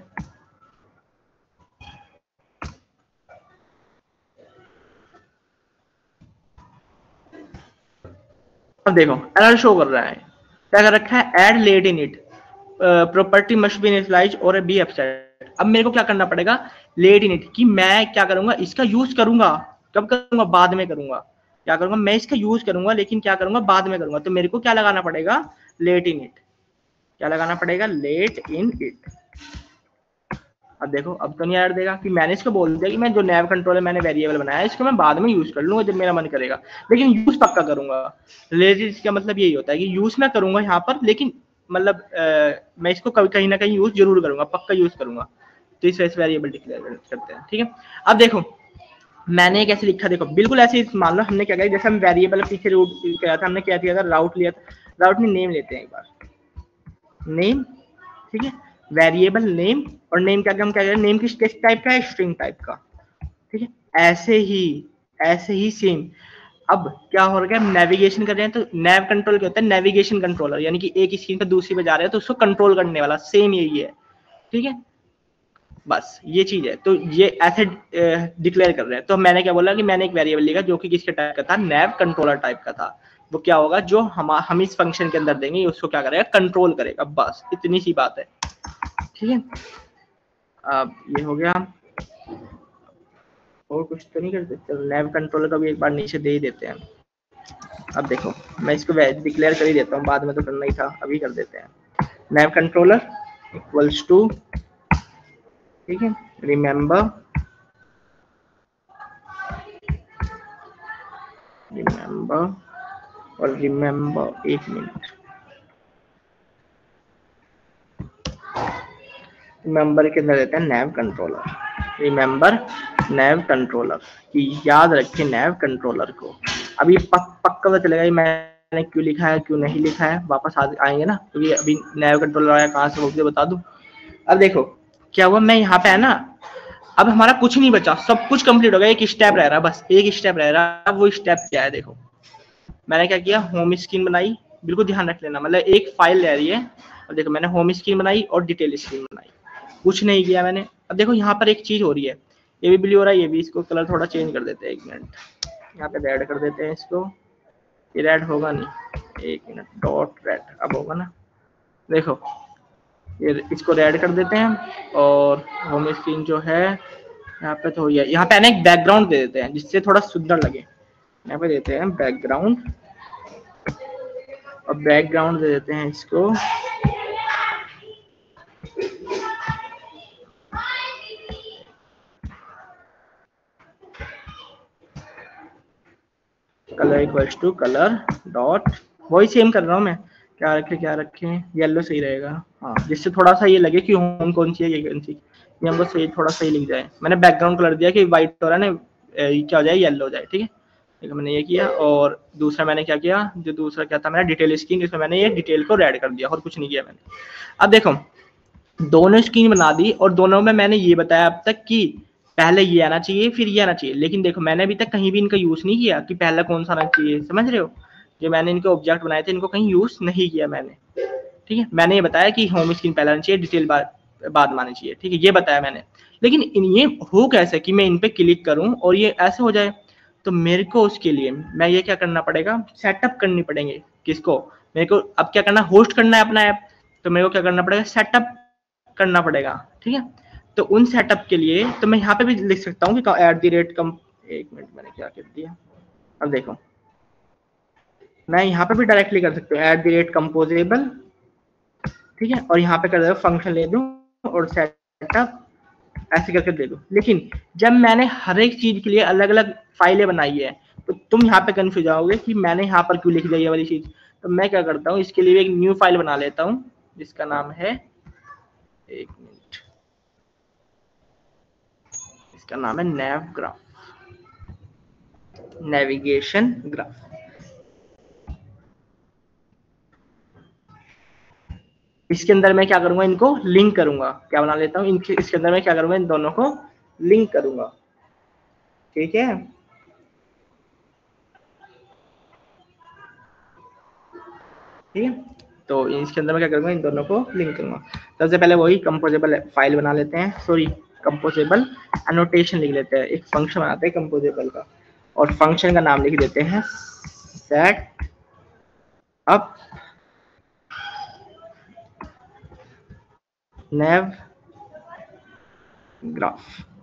अब देखो एरर शो कर रहा है, क्या कर रखा है, add lateinit property must be initialize और बी एब्स्ट्रैक्ट। अब मेरे को क्या करना पड़ेगा, लेट इन इट, कि मैं क्या करूंगा, इसका यूज करूंगा, कब करूंगा, बाद में करूंगा। क्या करूंगा, मैं इसका यूज करूंगा लेकिन क्या करूंगा, बाद में करूंगा। तो मेरे को क्या लगाना पड़ेगा, लेट इन इट। क्या लगाना पड़ेगा, लेट इन इट। अब देखो अब तो नहीं ऐड देगा, कि मैंने इसको बोल दिया कि मैं जो नैव कंट्रोलर मैंने वेरिएबल बनाया इसको मैं बाद में यूज कर लूंगा जब मेरा मन करेगा, लेकिन यूज पक्का करूंगा। रिलेटेड का मतलब यही होता है कि यूज मैं करूंगा यहाँ पर, लेकिन मतलब मैं इसको कहीं ना कहीं यूज जरूर करूंगा, पक्का यूज करूंगा। तो इस वजह से वेरिएबल डिक्लेयर करते हैं, ठीक है। अब देखो मैंने कैसे लिखा, देखो बिल्कुल ऐसे मान लो हमने क्या किया, जैसे हम वेरिएबल पीछे रूट किया था, हमने क्या किया था, राउट लिया था। राउट में नेम लेते हैं एक बार, नेम, ठीक है, वेरिएबल नेम, और नेम क्या हम क्या करें, नेम किस टाइप का है, स्ट्रिंग टाइप का, ठीक है। ऐसे ही सेम अब क्या हो रहा है, नेविगेशन कर रहे हैं तो नेव कंट्रोल क्या होता है, नेविगेशन कंट्रोलर, यानी कि एक स्क्रीन पे दूसरी पे जा रहे हैं तो उसको कंट्रोल करने वाला, सेम यही है, ठीक है। बस ये चीज है, तो ये ऐसे डिक्लेयर कर रहे हैं। तो मैंने क्या बोला कि मैंने एक वेरिएबल लिखा जो कि किसके टाइप का था, नेव कंट्रोलर टाइप का था। वो क्या होगा, जो हम इस फंक्शन के अंदर देंगे उसको क्या करेगा, कंट्रोल करेगा, बस इतनी सी बात है, ठीक है। अब ये हो गया, और कुछ तो नहीं करते, चलो नेव कंट्रोलर का भी एक बार नीचे दे ही देते हैं। अब देखो मैं इसको डिक्लेयर कर ही देता हूँ, बाद में तो करना ही था, अभी कर देते हैं। नेव कंट्रोलर इक्वल्स टू, ठीक है, रिमेम्बर और रिमेम्बर, एक मिनट, रिमेम्बर के अंदर देते हैं nav controller, remember nav controller, कि याद रखें नेव कंट्रोलर को। अभी पक्का पता चलेगा मैंने क्यों लिखा है क्यों नहीं लिखा है, वापस आएंगे ना, क्योंकि अभी नेव कंट्रोलर आया कहाँ से वो भी बता दूं। अब देखो क्या हुआ, मैं यहाँ पे है ना, अब हमारा कुछ नहीं बचा, सब कुछ कंप्लीट हो गया, एक स्टेप रह रहा, बस एक स्टेप रह रहा। वो स्टेप क्या है, देखो मैंने क्या किया, होम स्क्रीन बनाई, बिल्कुल ध्यान रख लेना, मतलब एक फाइल रह रही है। अब देखो मैंने होम स्क्रीन बनाई और डिटेल स्क्रीन बनाई, कुछ नहीं किया मैंने। अब देखो यहाँ पर एक चीज हो रही है, ये भी ब्लू हो रहा है, ये भी, इसको कलर थोड़ा चेंज कर देते हैं, एक मिनट, यहाँ पे रेड कर देते हैं इसको, ये रेड होगा नहीं, एक मिनट, डॉट रेड अब होगा ना, देखो ये इसको रेड कर देते हैं। और होम स्क्रीन जो है यहाँ पे तो ये, यहाँ पे ना एक बैकग्राउंड दे देते हैं जिससे थोड़ा सुंदर लगे, यहाँ पे देते हैं बैकग्राउंड, और बैकग्राउंड दे देते हैं इसको colour equals to colour dot, वही सेम कर रहा हूँ मैं, क्या रखें, येलो सही रहेगा, हाँ, जिससे थोड़ा सा ये लगे कि होम कौन सी है ये कौन सी, ये हमको सही थोड़ा सही लिख जाए। मैंने बैकग्राउंड कलर दिया कि व्हाइट हो रहा है ना, क्या हो जाए, येलो हो जाए, ठीक है। देखो मैंने ये किया, और दूसरा मैंने क्या किया, जो दूसरा क्या था मेरा डिटेल स्क्रीन, इसमें मैंने ये डिटेल को रेड कर दिया, और कुछ नहीं किया मैंने। अब देखो दोनों स्क्रीन बना दी, और दोनों में मैंने ये बताया अब तक कि पहले ये आना चाहिए फिर ये आना चाहिए, लेकिन देखो मैंने अभी तक कहीं भी इनका यूज नहीं किया कि पहला कौन सा आना चाहिए, समझ रहे हो। जो मैंने इनके ऑब्जेक्ट बनाए थे इनको कहीं यूज नहीं किया मैंने, ठीक है। मैंने ये बताया कि होम स्क्रीन पहले आना चाहिए, डिटेल बाद में आनी चाहिए, ठीक है, ये बताया मैंने। लेकिन ये हो कैसे कि मैं इन पे क्लिक करूं और ये ऐसे हो जाए, तो मेरे को उसके लिए मैं ये क्या करना पड़ेगा, सेटअप करनी पड़ेंगे, किसको, मेरे को अब क्या करना, होस्ट करना है अपना ऐप, तो मेरे को क्या करना पड़ेगा, सेटअप करना पड़ेगा, ठीक है। तो उन सेटअप के लिए तो मैं यहाँ पे भी लिख सकता हूँ कि @, एक मिनट मैंने क्या कर दिया, अब देखो मैं यहाँ पे भी डायरेक्टली कर सकता हूँ @composable, ठीक है, और यहाँ पे कर फंक्शन ले दूँ और सेटअप ऐसे करके दे दूँ। लेकिन जब मैंने हर एक चीज के लिए अलग अलग फाइलें बनाई है, तो तुम यहाँ पे कंफ्यूज आओगे कि मैंने यहाँ पर क्यों लिख दिया ये वाली चीज। तो मैं क्या करता हूँ, इसके लिए एक न्यू फाइल बना लेता हूँ जिसका नाम है, एक मिनट, इसका नाम है नेव ग्राफ, नेविगेशन ग्राफ। इसके अंदर मैं क्या करूंगा, इनको लिंक करूंगा, क्या बना लेता हूँ, इसके अंदर मैं क्या करूंगा, इन दोनों को लिंक करूंगा, ठीक है। ठीक है, तो इसके अंदर मैं क्या करूंगा, इन दोनों को लिंक करूंगा। सबसे पहले वही कंपोजेबल फाइल बना लेते हैं, सॉरी कंपोजेबल एनोटेशन लिख लेते हैं, एक फंक्शन बनाते हैं कंपोजेबल का, और फंक्शन का नाम लिख देते हैं सेट अप नेव ग्राफ।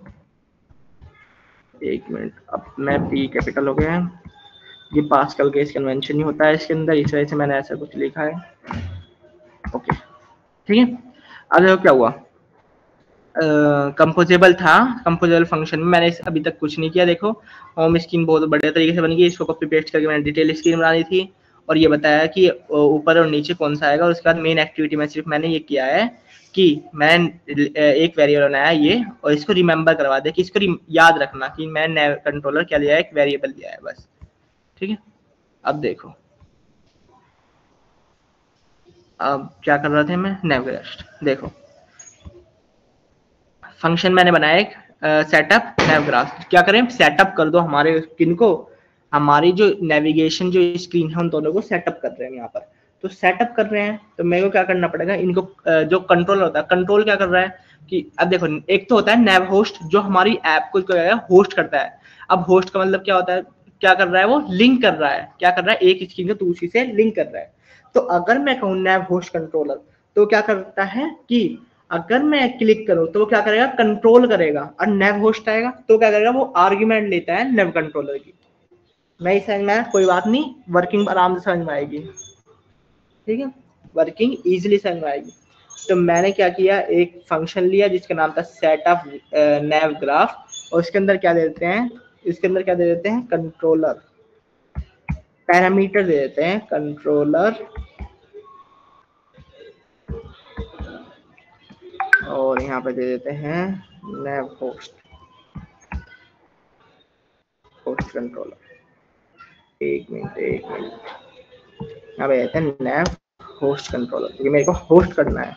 एक मिनट, अब मैं पी कैपिटल हो गया है, ये पास्कल केस कन्वेंशन ही होता है इसके अंदर, इस वजह से मैंने ऐसा कुछ लिखा है, ओके, ठीक है। अब देखो क्या हुआ, कंपोजेबल था, कंपोजेबल फंक्शन में मैंने अभी तक कुछ नहीं किया। देखो होम स्क्रीन बहुत बढ़िया तरीके से बन गई, इसको कॉपी पेस्ट करके मैंने डिटेल स्क्रीन बनानी थी, और ये बताया कि ऊपर और नीचे कौन सा आएगा। उसके बाद मेन एक्टिविटी में सिर्फ मैंने ये किया है कि मैंने एक वेरिएबल बनाया ये, और इसको रिमेम्बर करवा दिया कि इसको याद रखना कि मैंने कंट्रोलर क्या लिया है, एक वेरिएबल लिया है, बस, ठीक है। अब देखो अब क्या कर रहा था मैं, नेवग्रास्ट। देखो फंक्शन मैंने बनाया एक सेटअप नेवग्रास्ट। क्या करें, सेटअप कर दो हमारे स्क्रीन को, हमारी जो नेविगेशन जो स्क्रीन है उन दोनों को सेटअप कर रहे हैं यहाँ पर। तो सेटअप कर रहे हैं तो मेरे को क्या करना पड़ेगा, इनको जो कंट्रोल होता है, कंट्रोल क्या कर रहा है कि अब देखो एक तो होता है नेव होस्ट जो हमारी ऐप को होस्ट करता है। अब होस्ट का मतलब क्या होता है, क्या कर रहा है वो लिंक कर रहा है, क्या कर रहा है एक स्क्रीन को दूसरी से लिंक कर रहा है। तो अगर मैं कहूँ नेव होस्ट कंट्रोलर तो क्या करता है कि अगर मैं क्लिक करूं तो वो क्या करेगा, कंट्रोल करेगा, और नेव होस्ट आएगा तो क्या करेगा, वो आर्ग्यूमेंट लेता है नेव कंट्रोलर की। नहीं समझ में आया, कोई बात नहीं, वर्किंग आराम से समझ में आएगी, ठीक है, वर्किंग इजीली समझ में आएगी। तो मैंने क्या किया, एक फंक्शन लिया जिसका नाम था सेटअप नेव ग्राफ, और इसके अंदर क्या दे देते हैं, इसके अंदर क्या दे देते हैं, कंट्रोलर पैरामीटर दे देते हैं, कंट्रोलर, और यहाँ पे दे देते हैं नेव होस्ट कंट्रोलर। एक मिनट यहाँ पे देते हैं नेव होस्ट कंट्रोलर, क्योंकि मेरे को होस्ट करना है।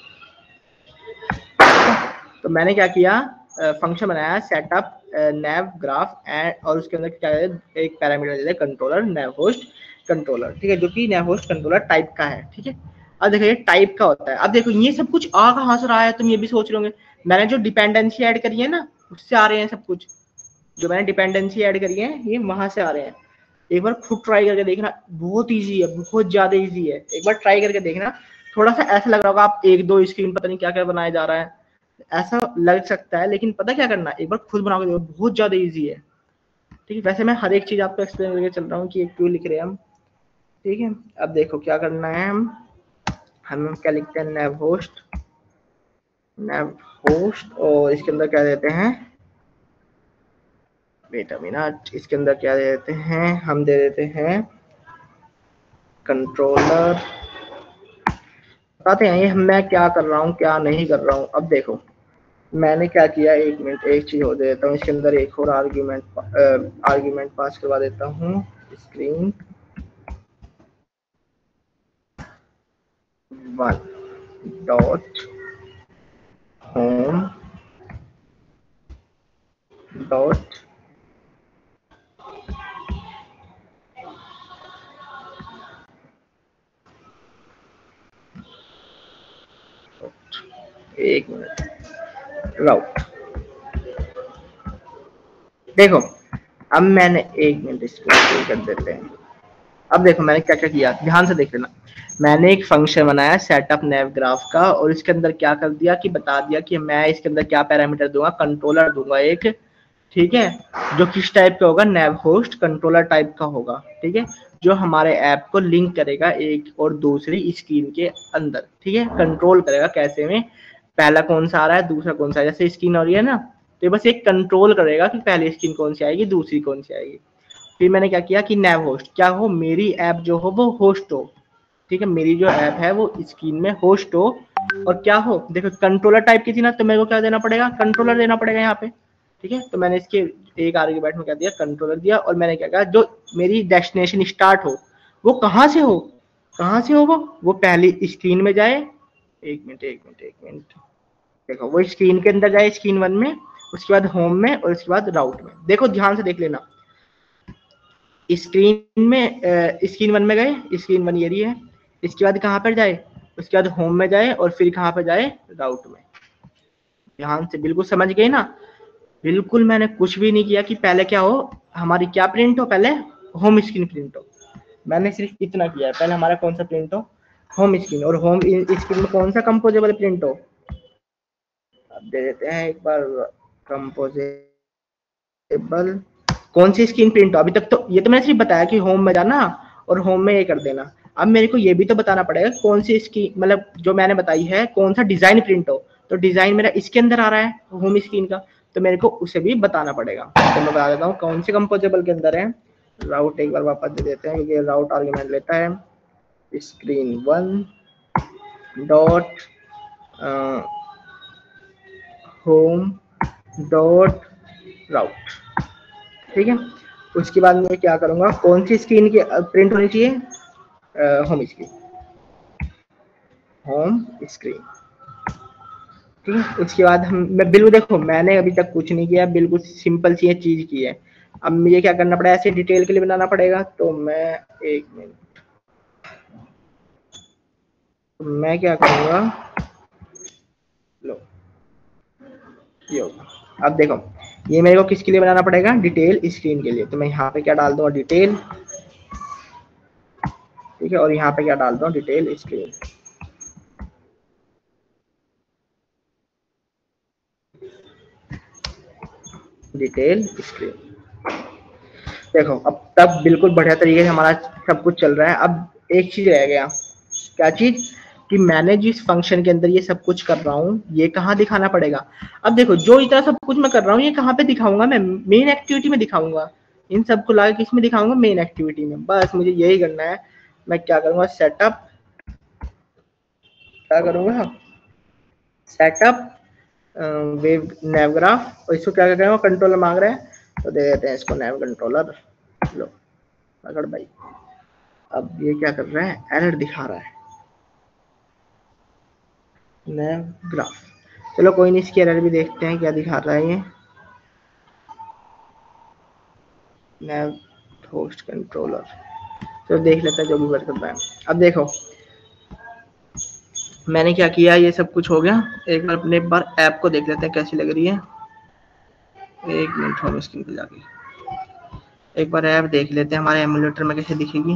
तो मैंने क्या किया, फंक्शन बनाया सेटअप नेव ग्राफ एंड, और उसके अंदर क्या है, एक पैरामीटर दे दिया कंट्रोलर नेव होस्ट कंट्रोलर, ठीक है, जो कि नेव होस्ट कंट्रोलर टाइप का है, ठीक है। अब देखो ये टाइप का होता है। अब देखो ये सब कुछ आ कहाँ से रहा है, तुम ये भी सोच रहे होंगे, मैंने जो डिपेंडेंसी ऐड करी है ना उससे आ रहे हैं सब कुछ, जो मैंने डिपेंडेंसी ऐड करी है ये वहां से आ रहे हैं। एक बार खुद ट्राई करके देखना, बहुत इजी है, बहुत ज्यादा इजी है, एक बार ट्राई करके देखना। थोड़ा सा ऐसा लग रहा होगा आप एक दो स्क्रीन पता नहीं क्या क्या बनाया जा रहा है, ऐसा लग सकता है, लेकिन पता क्या करना, एक बार खुद बना के देखो, बहुत ज्यादा इजी है, ठीक है। वैसे मैं हर एक चीज आपको एक्सप्लेन करके चल रहा हूँ कि क्यों लिख रहे हैं हम, ठीक है। अब देखो क्या करना है, हम क्या लिखते हैं, नेव होस्ट, और इसके अंदर क्या देते हैं, वेट अ मिनट, इसके अंदर क्या दे देते हैं, हम दे देते हैं कंट्रोलर। बताते हैं ये मैं क्या कर रहा हूँ क्या नहीं कर रहा हूँ। अब देखो मैंने क्या किया, एक मिनट एक चीज हो देता हूँ, इसके अंदर एक और आर्ग्यूमेंट पास करवा देता हूँ, स्क्रीन 1 डॉट होम डॉट एक मिनट राउट। देखो अब मैंने एक मिनट इसको कर देते हैं। अब देखो मैंने क्या क्या किया, ध्यान से देख लेना। मैंने एक फंक्शन बनाया सेटअप नेव ग्राफ का, और इसके अंदर क्या कर दिया कि बता दिया कि मैं इसके अंदर क्या पैरामीटर दूंगा, कंट्रोलर दूंगा एक, ठीक है, जो किस टाइप का होगा, नेव होस्ट कंट्रोलर टाइप का होगा, ठीक है, जो हमारे ऐप को लिंक करेगा एक और दूसरी स्क्रीन के अंदर, ठीक है, कंट्रोल करेगा कैसे में, पहला कौन सा आ रहा है दूसरा कौन सा है, जैसे स्क्रीन हो रही है ना, तो बस एक कंट्रोल करेगा कि पहली स्क्रीन कौन सी आएगी दूसरी कौन सी आएगी। फिर मैंने क्या किया कि नेव होस्ट क्या हो, मेरी ऐप जो हो वो होस्ट हो, ठीक है, मेरी जो ऐप है वो स्क्रीन में होस्ट हो, और क्या हो, देखो कंट्रोलर टाइप की थी ना, तो मेरे को क्या देना पड़ेगा, कंट्रोलर देना पड़ेगा यहाँ पे, ठीक है। तो मैंने इसके एक आर्ग्यूमेंट में क्या दिया, कंट्रोलर दिया, और मैंने क्या कहा जो मेरी डेस्टिनेशन स्टार्ट हो वो कहाँ से हो, वो पहली स्क्रीन में जाए, एक मिनट देखो वो स्क्रीन के अंदर जाए, स्क्रीन 1 में, उसके बाद होम में, और उसके बाद राउट में। देखो ध्यान से देख लेना, स्क्रीन में स्क्रीन 1 में गए, स्क्रीन 1 ये रही है, इसके बाद कहाँ पर जाए, उसके बाद होम में जाए, और फिर कहाँ पर जाए, राउट में। ध्यान से बिल्कुल समझ गए ना, बिल्कुल मैंने कुछ भी नहीं किया कि पहले क्या हो, हमारी क्या प्रिंट हो, पहले होम स्क्रीन प्रिंट हो, मैंने सिर्फ इतना किया है, पहले हमारा कौन सा प्रिंट हो, होम स्क्रीन, और होम स्क्रीन में कौन सा कंपोजेबल प्रिंट हो, अब दे देते हैं एक बार, कंपोजेबल कौन सी स्क्रीन प्रिंट हो। अभी तक तो ये तो मैंने सिर्फ बताया कि होम में जाना और होम में ये कर देना, अब मेरे को ये भी तो बताना पड़ेगा कौन सी स्क्रीन, मतलब जो मैंने बताई है कौन सा डिजाइन प्रिंट हो, तो डिजाइन मेरा इसके अंदर आ रहा है होम स्क्रीन का, तो मेरे को उसे भी बताना पड़ेगा। तो मैं बता देता हूँ कौन से कंपोजेबल के अंदर है, राउट एक बार वापस दे देते हैं क्योंकि राउट आर्ग्यूमेंट लेता है, screen 1 dot home dot route, ठीक है। उसके बाद मैं क्या करूंगा, कौन सी स्क्रीन की प्रिंट होनी चाहिए, होम स्क्रीन, होम स्क्रीन। ठीक है, उसके बाद मैं बिल्कुल देखो मैंने अभी तक कुछ नहीं किया, बिल्कुल सिंपल सी चीज की है। अब मुझे क्या करना पड़ेगा, ऐसे डिटेल के लिए बनाना पड़ेगा। तो मैं एक मिनट, मैं क्या करूंगा, लो यो, अब देखो ये मेरे को किसके लिए बनाना पड़ेगा, डिटेल स्क्रीन के लिए। तो मैं यहाँ पे क्या डाल दूंगा, डिटेल, ठीक है, और यहाँ पे क्या डाल दूंगा, डिटेल स्क्रीन। Detail screen. देखो अब तक बिल्कुल बढ़िया तरीके से हमारा सब कुछ चल रहा है। अब एक चीज रह गया, क्या चीज, कि मैंने जिस फंक्शन के अंदर ये सब कुछ कर रहा हूँ ये कहाँ दिखाना पड़ेगा। अब देखो जो इतना सब कुछ मैं कर रहा हूँ ये कहाँ पे दिखाऊंगा, मैं मेन एक्टिविटी में दिखाऊंगा। इन सबको लाके किस में दिखाऊंगा, मेन एक्टिविटी में। बस मुझे यही करना है। मैं क्या करूंगा, सेटअप, क्या करूंगा, सेटअप वेब नेवग्राफ, और इसको क्या करेंगे, कंट्रोलर मांग रहे हैं तो दे देते हैं इसको नेव कंट्रोलर। लो पकड़ भाई। अब ये क्या कर रहा है, एरर दिखा रहा है, नेव ग्राफ। चलो कोई नहीं, इसकी एरर भी देखते हैं क्या दिखा रहा है ये। नेव होस्ट कंट्रोलर, तो देख लेते हैं जो भी वर्क कर रहा है। अब देखो मैंने क्या किया, ये सब कुछ हो गया। एक बार अपने बार ऐप को देख लेते हैं कैसी लग रही है। एक मिनट, होम स्क्रीन पे जाके एक बार ऐप देख लेते हैं हमारे एमुलेटर में कैसे दिखेगी।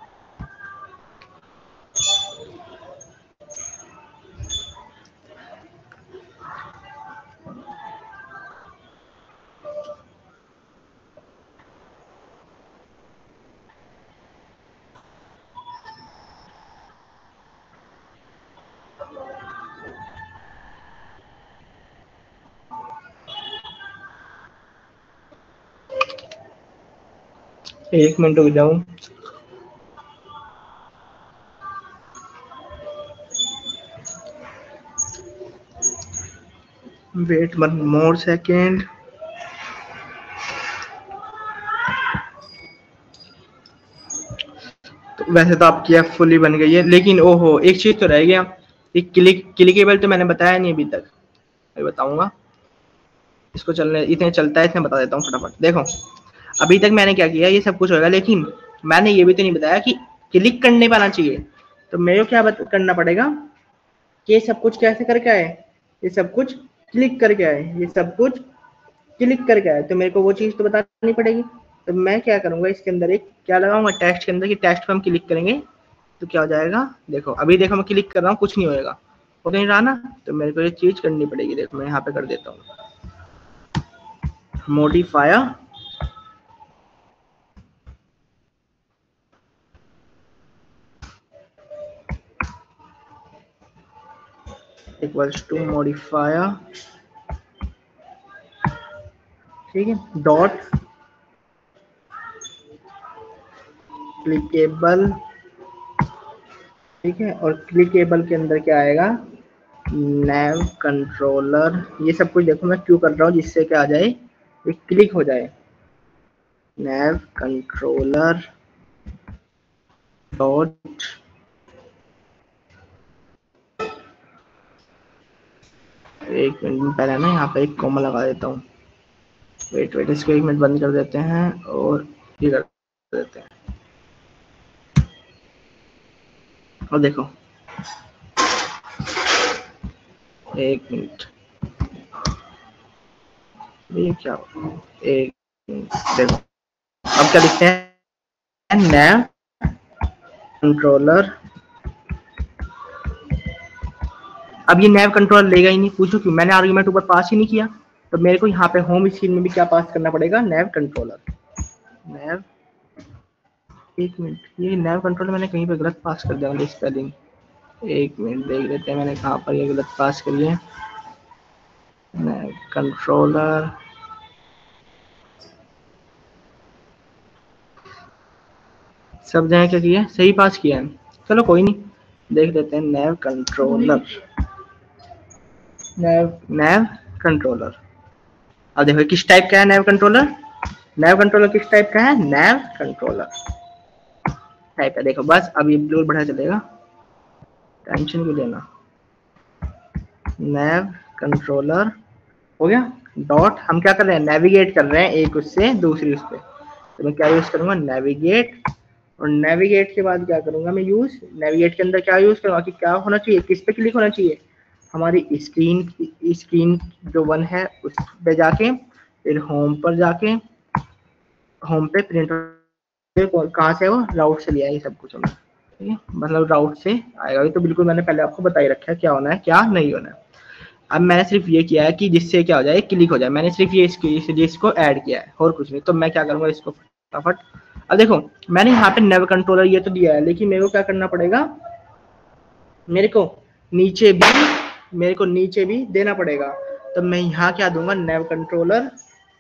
एक मिनट रुक जाऊं। Wait one more second. तो वैसे तो आपकी ऐप फुली बन गई है, लेकिन ओहो एक चीज तो रह गया, एक क्लिकेबल तो मैंने बताया नहीं अभी तक, अभी बताऊंगा। इसको चलने इतने चलता है, इसमें बता देता हूँ फटाफट। देखो अभी तक मैंने क्या किया, ये सब कुछ होगा, लेकिन मैंने ये भी तो नहीं बताया कि क्लिक करने पाना चाहिए। तो मेरे को क्या करना पड़ेगा कि ये सब कुछ कैसे करके आए, ये सब कुछ क्लिक करके आए, ये सब कुछ क्लिक करके आए। तो मेरे को वो चीज तो बतानी पड़ेगी। तो मैं क्या करूंगा, इसके अंदर एक क्या लगाऊंगा टेक्स्ट के अंदर, कि टेक्स्ट पे हम क्लिक करेंगे तो क्या हो जाएगा। देखो अभी देखो मैं क्लिक कर रहा हूँ, कुछ नहीं होएगा, हो नहीं रहा ना। तो मेरे को ये चीज करनी पड़ेगी। देखो मैं यहाँ पे कर देता हूँ, मॉडिफायर इक्वल्स टू मॉडिफायर, ठीक है, डॉट क्लिकेबल, ठीक है, और क्लिकेबल के अंदर क्या आएगा, नेव कंट्रोलर। ये सब कुछ देखो मैं क्यों कर रहा हूँ, जिससे क्या आ जाए, ये क्लिक हो जाए। नेव कंट्रोलर डॉट, एक मिनट पहले ना यहाँ पे एक कॉमा लगा देता हूँ। वेट वेट, इसको एक मिनट बंद कर देते हैं और ये कर देते हैं। और देखो एक मिनट, ये क्या हो, एक मिनट देखो अब क्या लिखते हैं, नैव कंट्रोलर। अब ये नैव कंट्रोलर लेगा ही नहीं, पूछो क्यों, मैंने आर्गुमेंट ऊपर पास ही नहीं किया। तो मेरे को यहाँ पे होम स्क्रीन में भी क्या पास करना पड़ेगा, नैव कंट्रोलर। नैव, एक मिनट, ये नैव कंट्रोलर मैंने कहीं पे गलत पास कर दिया स्पेलिंग। एक मिनट देख लेते हैं मैंने कहाँ पर ये गलत पास करी है। नैव कंट्रोलर, सब जगह क्या किया, सही पास किया है। चलो कोई नहीं, देख लेते हैं नैव कंट्रोलर, नैव कंट्रोलर। अब देखो किस टाइप का है नैव कंट्रोलर, नैव कंट्रोलर किस टाइप का है, नैव कंट्रोलर टाइप का। देखो बस अब ये बिल्कुल बढ़िया चलेगा। टेंशन क्यों लेना, नेव कंट्रोलर हो गया। डॉट हम क्या कर रहे हैं, नेविगेट कर रहे हैं एक उससे दूसरी उस पे, तो मैं क्या यूज करूंगा, नेविगेट। और नेविगेट के बाद क्या करूंगा मैं यूज, नेविगेट के अंदर क्या यूज करूंगा कि क्या होना चाहिए, किस पे क्लिक होना चाहिए, हमारी स्क्रीन जो वन है उस पे जाके, फिर होम पर जाके, होम पे प्रिंट कहाँ से वो राउट से लिया ये सब कुछ हमने, ठीक है, मतलब राउट से आएगा। ये तो बिल्कुल मैंने पहले आपको बता ही रखा है क्या होना है क्या नहीं होना है। अब मैंने सिर्फ ये किया है कि जिससे क्या हो जाए, क्लिक हो जाए, मैंने सिर्फ ये इसको ऐड किया है और कुछ नहीं। तो मैं क्या करूंगा इसको फटाफट, अब देखो मैंने यहाँ पे नेव कंट्रोलर ये तो दिया है, लेकिन मेरे को क्या करना पड़ेगा, मेरे को नीचे भी देना पड़ेगा। तो मैं यहाँ क्या दूंगा, नेव कंट्रोलर,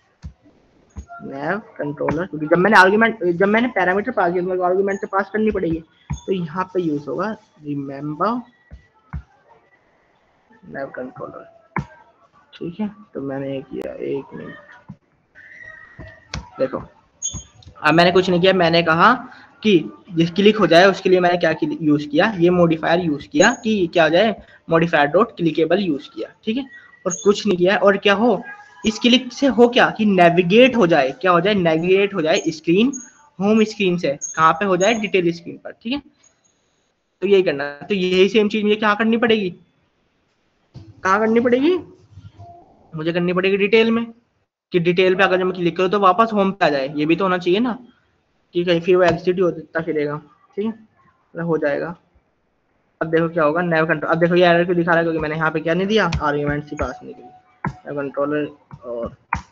क्योंकि जब मैंने पैरामीटर पास किया तो आर्गुमेंट से पास करनी पड़ेगी, तो यहाँ पे यूज होगा रिमेम्बर नेव कंट्रोलर, ठीक है। तो मैंने ये किया, एक मिनट देखो, अब मैंने कुछ नहीं किया, मैंने कहा कि जिस क्लिक हो जाए उसके लिए मैंने क्या यूज किया, ये मॉडिफायर यूज किया कि क्या हो जाए, मॉडिफायर डॉट क्लिकेबल यूज किया, ठीक है, और कुछ नहीं किया। और क्या हो, इस क्लिक से हो क्या कि नेविगेट हो जाए, क्या हो जाए, नेविगेट हो जाए स्क्रीन, होम स्क्रीन से कहाँ पे हो जाए, डिटेल स्क्रीन पर, ठीक है। तो यही करना है। तो यही सेम चीज मुझे क्या करनी पड़ेगी, कहाँ करनी पड़ेगी, मुझे करनी पड़ेगी डिटेल में, कि डिटेल पे अगर मैं क्लिक करूँ तो वापस होम पे आ जाए, ये भी तो होना चाहिए ना, कि कहीं फिर वो एग्जिट ही होता फिरेगा, ठीक है, तो हो जाएगा। अब देखो क्या होगा, नेव कंट्रोल, अब देखो ये एरर क्यों दिखा रहा है, क्योंकि मैंने यहाँ पे क्या नहीं दिया, आर्गुमेंट से पास नहीं की, नेव कंट्रोलर और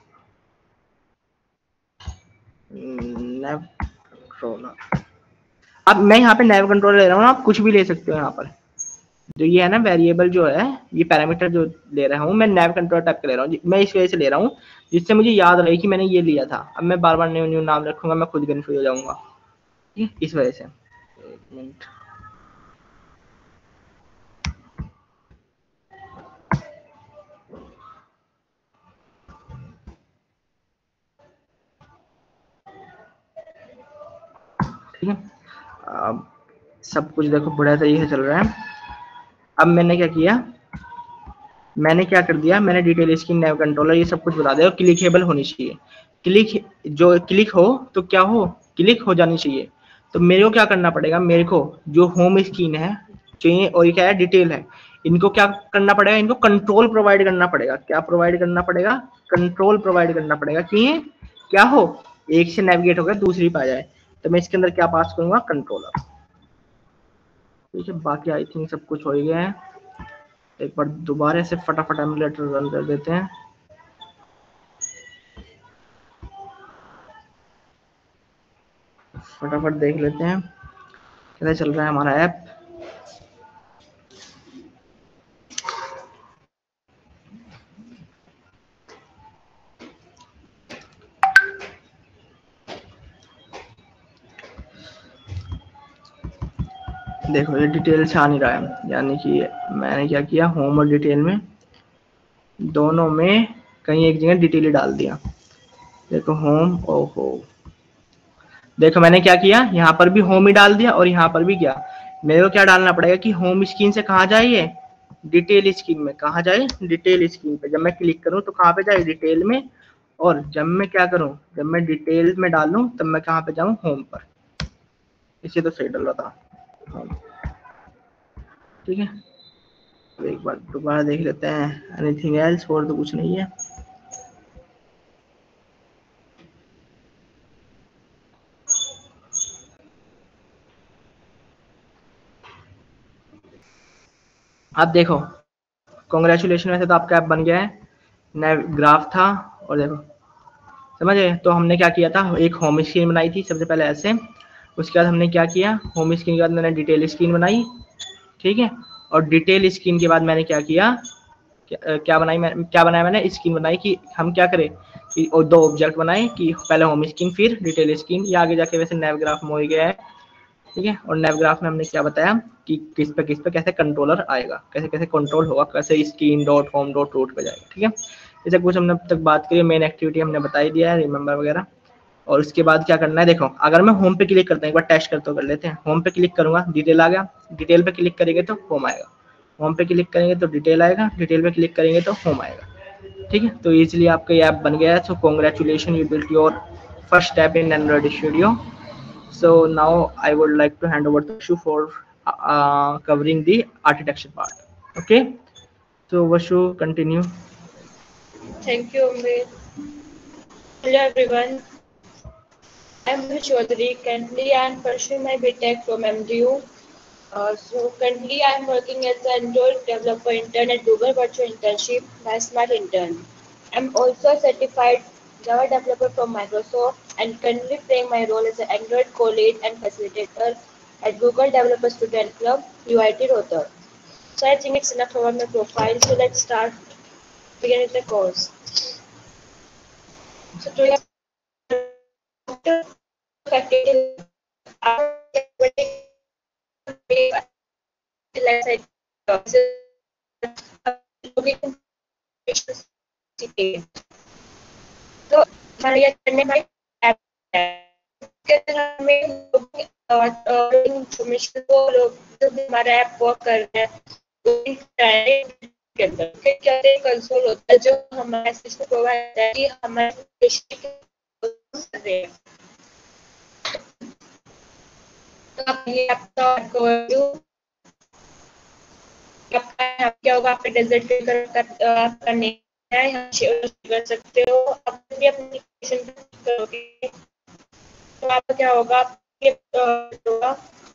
नेव कंट्रोलर। अब मैं यहाँ पे नेव कंट्रोलर ले रहा हूँ, आप कुछ भी ले सकते हो यहाँ पर, जो ये है ना वेरिएबल जो है, ये पैरामीटर जो ले रहा हूँ मैं नेव कंट्रोलर टाइप का ले रहा हूँ, मैं इस वजह से ले रहा हूँ जिससे मुझे याद रहे कि मैंने ये लिया था। अब मैं बार बार न्यू नाम रखूंगा, मैं खुद कंफ्यूज हो जाऊंगा, इस वजह से। एक मिनट, ठीक है। अब सब कुछ देखो बढ़िया तरीके से चल रहा है। अब मैंने क्या किया, मैंने क्या कर दिया, मैंने डिटेल स्क्रीन, नेव कंट्रोलर, ये सब कुछ बता दिया, और क्लिकेबल होनी चाहिए, क्लिक हो तो क्या हो, क्लिक हो जानी चाहिए। तो मेरे को क्या करना पड़ेगा, मेरे को जो होम स्क्रीन है चाहिए, और ये क्या है, डिटेल है, इनको क्या करना पड़ेगा, इनको कंट्रोल प्रोवाइड करना पड़ेगा। क्या प्रोवाइड करना पड़ेगा, कंट्रोल प्रोवाइड करना पड़ेगा, कि क्या हो, एक से नेविगेट होकर दूसरी पे आ जाए। तो मैं इसके अंदर क्या पास करूंगा, कंट्रोलर, ठीक है। बाकी आई थिंक सब कुछ हो ही गया है। एक बार दोबारा से फटाफट एमुलेटर रन कर देते हैं। फटाफट देख लेते हैं कैसे चल रहा है हमारा ऐप। देखो ये डिटेल से आ नहीं रहा है, यानी कि मैंने क्या किया, होम और डिटेल में दोनों में कहीं एक जगह डिटेल डाल दिया। देखो होम, ओहो देखो मैंने क्या किया, यहाँ पर भी होम ही डाल दिया, और यहाँ पर भी क्या, मेरे को क्या डालना पड़ेगा कि होम स्क्रीन से कहाँ जाइए, डिटेल स्क्रीन में, कहाँ जाए, डिटेल स्क्रीन पे। जब मैं क्लिक करूँ तो कहाँ पे जाए, डिटेल में, और जब मैं क्या करूँ, जब मैं डिटेल में डालूं तब मैं कहाँ पे जाऊँ, होम पर। इसे तो सही डाल रहा था, होम, ठीक है। तो एक बार दोबारा देख लेते हैं, एनीथिंग एल्स, और तो कुछ नहीं है। अब देखो कॉन्ग्रेचुलेशन, वैसे तो आपका ऐप बन गया है, नया ग्राफ था, और देखो समझे। तो हमने क्या किया था, एक होम स्क्रीन बनाई थी सबसे पहले ऐसे, उसके बाद हमने क्या किया, होम स्क्रीन के बाद मैंने डिटेल स्क्रीन बनाई, ठीक है। और डिटेल स्क्रीन के बाद मैंने क्या किया, क्या बनाया मैंने स्क्रीन बनाई, कि हम क्या करें कि और दो ऑब्जेक्ट बनाए, कि पहले होम स्क्रीन फिर डिटेल स्क्रीन। ये आगे जाके वैसे नेव ग्राफ में हो गया है, ठीक है। और नेव ग्राफ में हमने क्या बताया कि किस पे कैसे कंट्रोलर आएगा, कैसे कैसे कंट्रोल होगा, कैसे screen dot home dot route पे जाएगा, ठीक है। जैसे कुछ हमने अब तक बात करी, मेन एक्टिविटी हमने बता ही दिया है, रिमेंबर वगैरह। और उसके बाद क्या करना है, देखो अगर मैं होम पे क्लिक करता हूँ, एक बार टेस्ट कर लेते हैं। होम पे क्लिक करूंगा, डिटेल आ गया, डिटेल पे क्लिक करेंगे तो होम आएगा, होम पे क्लिक करेंगे तो डिटेल आएगा, डिटेल पे क्लिक करेंगे तो होम आएगा। ठीक है, तो इजीली आपका ये ऐप बन गया है। So congratulation, you built your first step in Android Studio. So now I would like to hand over to Vashu for covering the architecture part. Okay, so Vashu, continue. Thank you, Amit. Hello, everyone. I'm Vashu Chaudhary. Currently, I'm pursuing my BTech from MDU. So currently, I'm working as an Android developer intern at Google Virtual Internship, my smart intern. I'm also a certified Java developer from Microsoft and currently playing my role as an Android co-lead and facilitator at Google Developer Student Club, UIT Rohtak. So I think it's enough about my profile. So let's start begin with the course. So today faculty तो हमारे ये करने में ऐप है इसके अंदर हमें इंफॉर्मेशन को लोग जो भी हमारा ऐप वर्क कर रहे हैं के अंदर फिर क्या कंसोल होता है जो हमारे सिस्टम प्रोवाइड करता है कि हमारे कर रहे हैं। तो आप ये आपका क्या होगा, आपके डेजर्ट करने है यहाँ शेयर कर सकते हो। आप भी अपनी एप्लीकेशन करोगे तो आपका क्या होगा, आपके होगा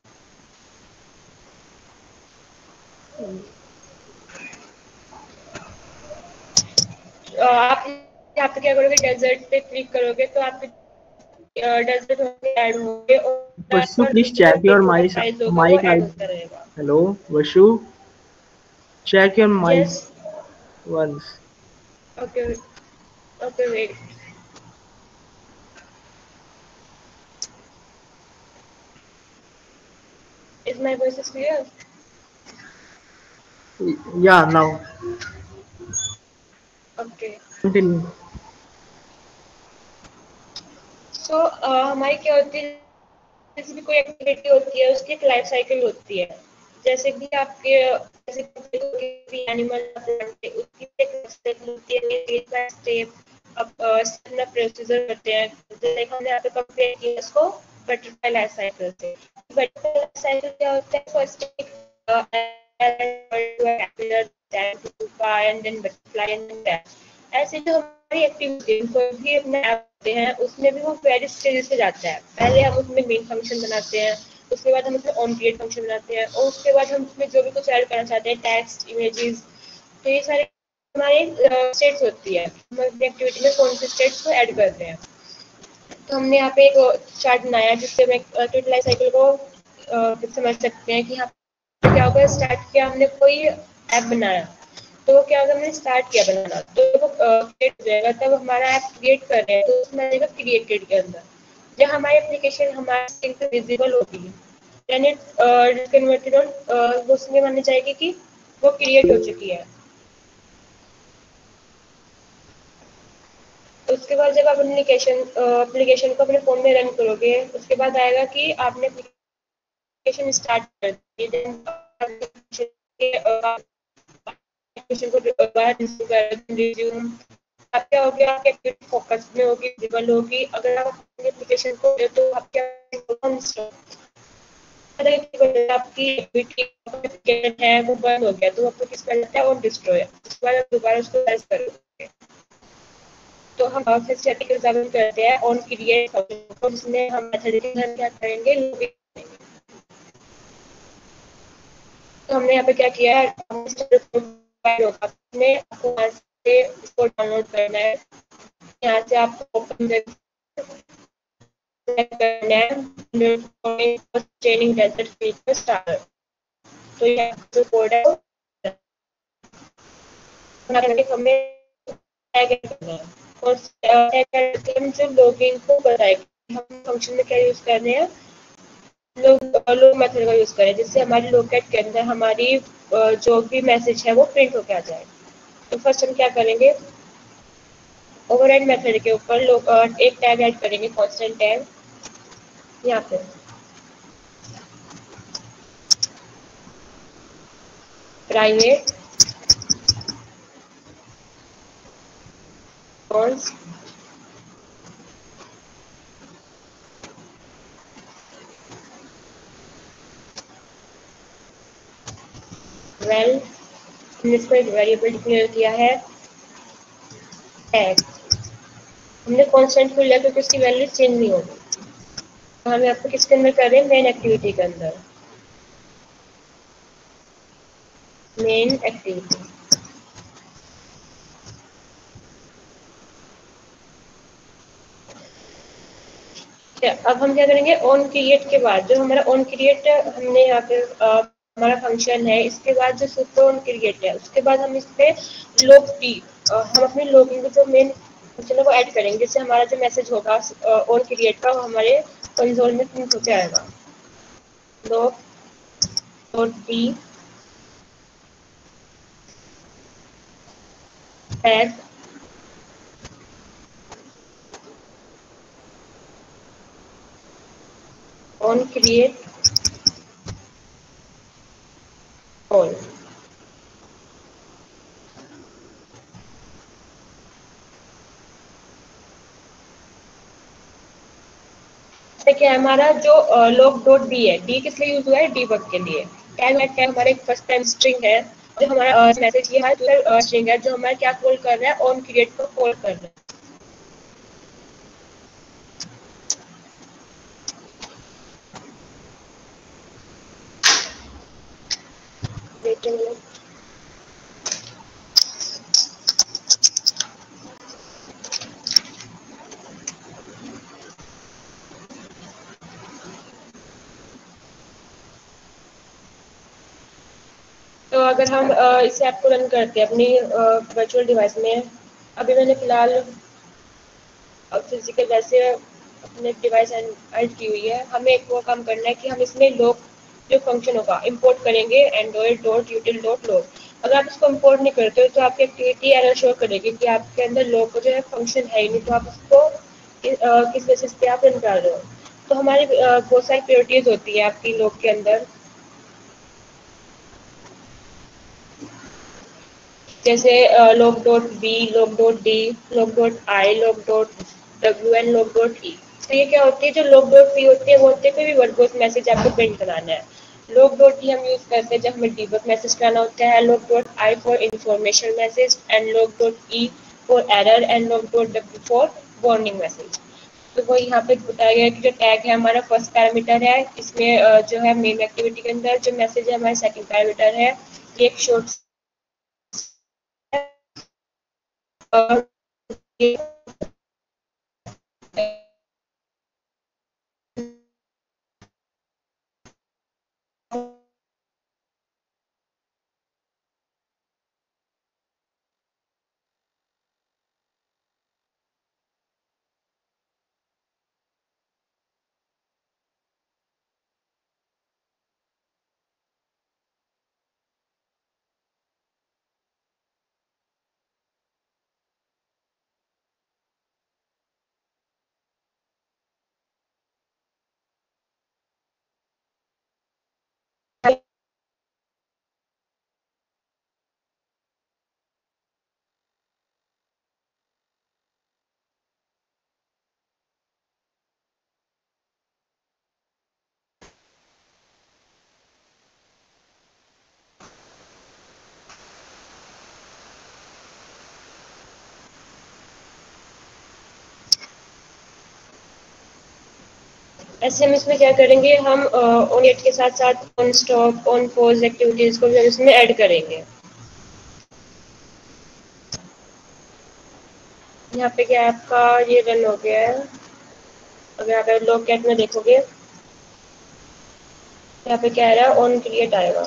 आप यहाँ पे क्या करोगे, डेजर्ट पे क्लिक करोगे तो आपके डेजर्ट ऐड होंगे Vashu, और please check your mic. Files होगा वो Mic. ऐड होता रहेगा। Hello, Vashu. Check your mic yes once. Okay okay wait is my voice is clear? Yeah, now okay continue. So हमारी क्या होती है, जैसे भी कोई एक्टिविटी होती है उसकी एक लाइफ साइकिल होती है। जैसे कि आपके जैसे कि एनिमल उसकी एक लाइफ साइकिल होती है, स्टेप बाय स्टेप अपना प्रोसीजर करते हैं। जैसे हमने यहाँ पे कंपेयर किया इसको बटरफ्लाई लाइफ साइकिल से। बटरफ्लाई लाइफ साइकिल क्या होता है, first and then butterfly and then ऐसे जो हमारी एक्टिविटी कोई भी अपने ऐप होते हैं उसमें भी वो वेरियस स्टेजेस से जाता है। पहले हम उसमें मेन फंक्शन बनाते हैं, उसके बाद हम उसमें ऑन क्रिएट फंक्शन बनाते हैं और उसके बाद हम उसमें जो भी कुछ ऐड करना चाहते हैं, टेक्स्ट, इमेजेस, तो ये सारे हमारे स्टेट्स होती है। हम अपनी एक्टिविटी में कौन से स्टेट्स को ऐड करते हैं। तो हमने यहाँ पे एक चार्ट बनाया जिससे हम एक्टिविटी लाइफ साइकिल को समझ सकते हैं कि यहाँ क्या होगा। स्टार्ट किया हमने, कोई ऐप बनाया तो वो क्या होगा, हमने स्टार्ट किया बनाना तो वो क्रिएट हो जाएगा। तब हमारा ऐप क्रिएट कर रहे हैं तो उसमें आएगा क्रिएटेड के अंदर। जब हमारी एप्लीकेशन हमारे स्क्रीन पे विजिबल होगी देन इट कन्वर्टेड ऑन, उसमें मानी जाएगी कि वो क्रिएट हो चुकी है। उसके बाद जब आप एप्लीकेशन को अपने फोन में रन करोगे उसके बाद आएगा कि आपने एप्लीकेशन स्टार्ट कर दी। एप्लीकेशन को रिज्यूम आप क्या होगी, आपकी एक्टिविटी फोकस में होगी, विजिबल होगी। अगर आप अपनी एप्लीकेशन को तो आपकी आपकी एक्टिविटी है वो बंद हो गया तो आपको किस कर जाता है और डिस्ट्रॉय। उसके बाद आप दोबारा उसको टेस्ट करोगे तो हम फिर स्टैटिक एग्जामिन करते हैं ऑन क्रिएट फंक्शन जिसमें हम मेथड क्या करेंगे, तो हमने यहाँ पे क्या किया है, आपने आपको वहाँ से इसको डाउनलोड करना है। यहाँ से आपको ओपन करना है ट्रेनिंग डेजर्ट स्टार्टर। तो ये जो कोड है हमें और जो लॉगिन को बताएगी हम फंक्शन में क्या यूज कर रहे हैं, लोग मेथड का यूज करें जिससे हमारी लोकेट के अंदर हमारी जो भी मैसेज है वो प्रिंट होकर आ जाए। तो फर्स्ट हम क्या करेंगे, ओवरराइड मेथड के ऊपर एक टैग ऐड करेंगे, कांस्टेंट टैग। यहाँ पे प्राइवेट नोड्स वेल, हमने इसको एक वेरिएबल डिक्लेयर किया है टैग। हमने कांस्टेंट को लिया क्योंकि उसकी वैल्यू चेंज नहीं होगी। तो हम यहाँ पे किसके अंदर कर रहे हैं, मेन एक्टिविटी के अंदर, मेन एक्टिविटी। अब हम क्या करेंगे, ऑन क्रिएट के बाद जो हमारा ऑन क्रिएट हमने यहाँ पे हमारा फंक्शन है, इसके बाद जो सुपर ऑन क्रिएट है, उसके बाद हम इस पे लॉग टी हम अपनी लॉगिंग जो मेन फंक्शन को ऐड करेंगे, जिससे हमारा जो मैसेज होगा ऑन क्रिएट का वो हमारे कंसोल में प्रिंट होकर आएगा। Log dot T tag on create all. देखिए हमारा जो लॉग डॉट डी है, डी किस लिए यूज हुआ है, डीबग के लिए। टैग है, टैग हमारा एक फर्स्ट टाइम स्ट्रिंग है, जो हमारा मैसेज ये है स्ट्रिंग है जो हमारा क्या कॉल कर रहा है, ऑन क्रिएट को कॉल कर रहा है। तो अगर हम इस ऐप को रन करते हैं अपनी वर्चुअल डिवाइस में, अभी मैंने फिलहाल फिजिकल वैसे अपने डिवाइस ऐड की हुई है। हमें एक वो काम करना है कि हम इसमें लॉग जो फंक्शन होगा इंपोर्ट करेंगे, Android dot util dot log. अगर आप इसको इंपोर्ट नहीं करते हो तो आपकी एक्टिविटी एरर शो करेगी कि आपके अंदर लॉग का जो है फंक्शन है ही नहीं, तो आप उसको किस बेसिस पे आप रन कर रहे हो। तो हमारी बहुत सारी प्रायोरिटीज होती है आपकी लॉग के अंदर, जैसे log dot B, log dot D, log dot I, log dot W and log dot E. तो ये क्या होती है, जो लॉग डॉट पी होती है वो होती है कोई भी वर्बोस मैसेज आपको प्रिंट कराना है। लॉग डॉट डी हम यूज करते हैं जब हमें डीबग मैसेज कराना होता है, log dot I for information message and log dot E for error and log dot W for warning message. तो वो यहाँ पे बताया गया कि जो टैग है हमारा फर्स्ट पैरामीटर है, इसमें जो है मेन एक्टिविटी के अंदर जो मैसेज है हमारा सेकंड पैरामीटर है। ये एक शॉर्ट ऐसे हम इसमें क्या करेंगे, हम ऑन एट के साथ साथ on stop on pause activities को भी हम इसमें ऐड करेंगे। यहाँ पे क्या आपका ये रन हो गया है, अगर आप लॉग कैट में देखोगे यहाँ पे क्या आ रहा है, ऑन क्रिएट आएगा।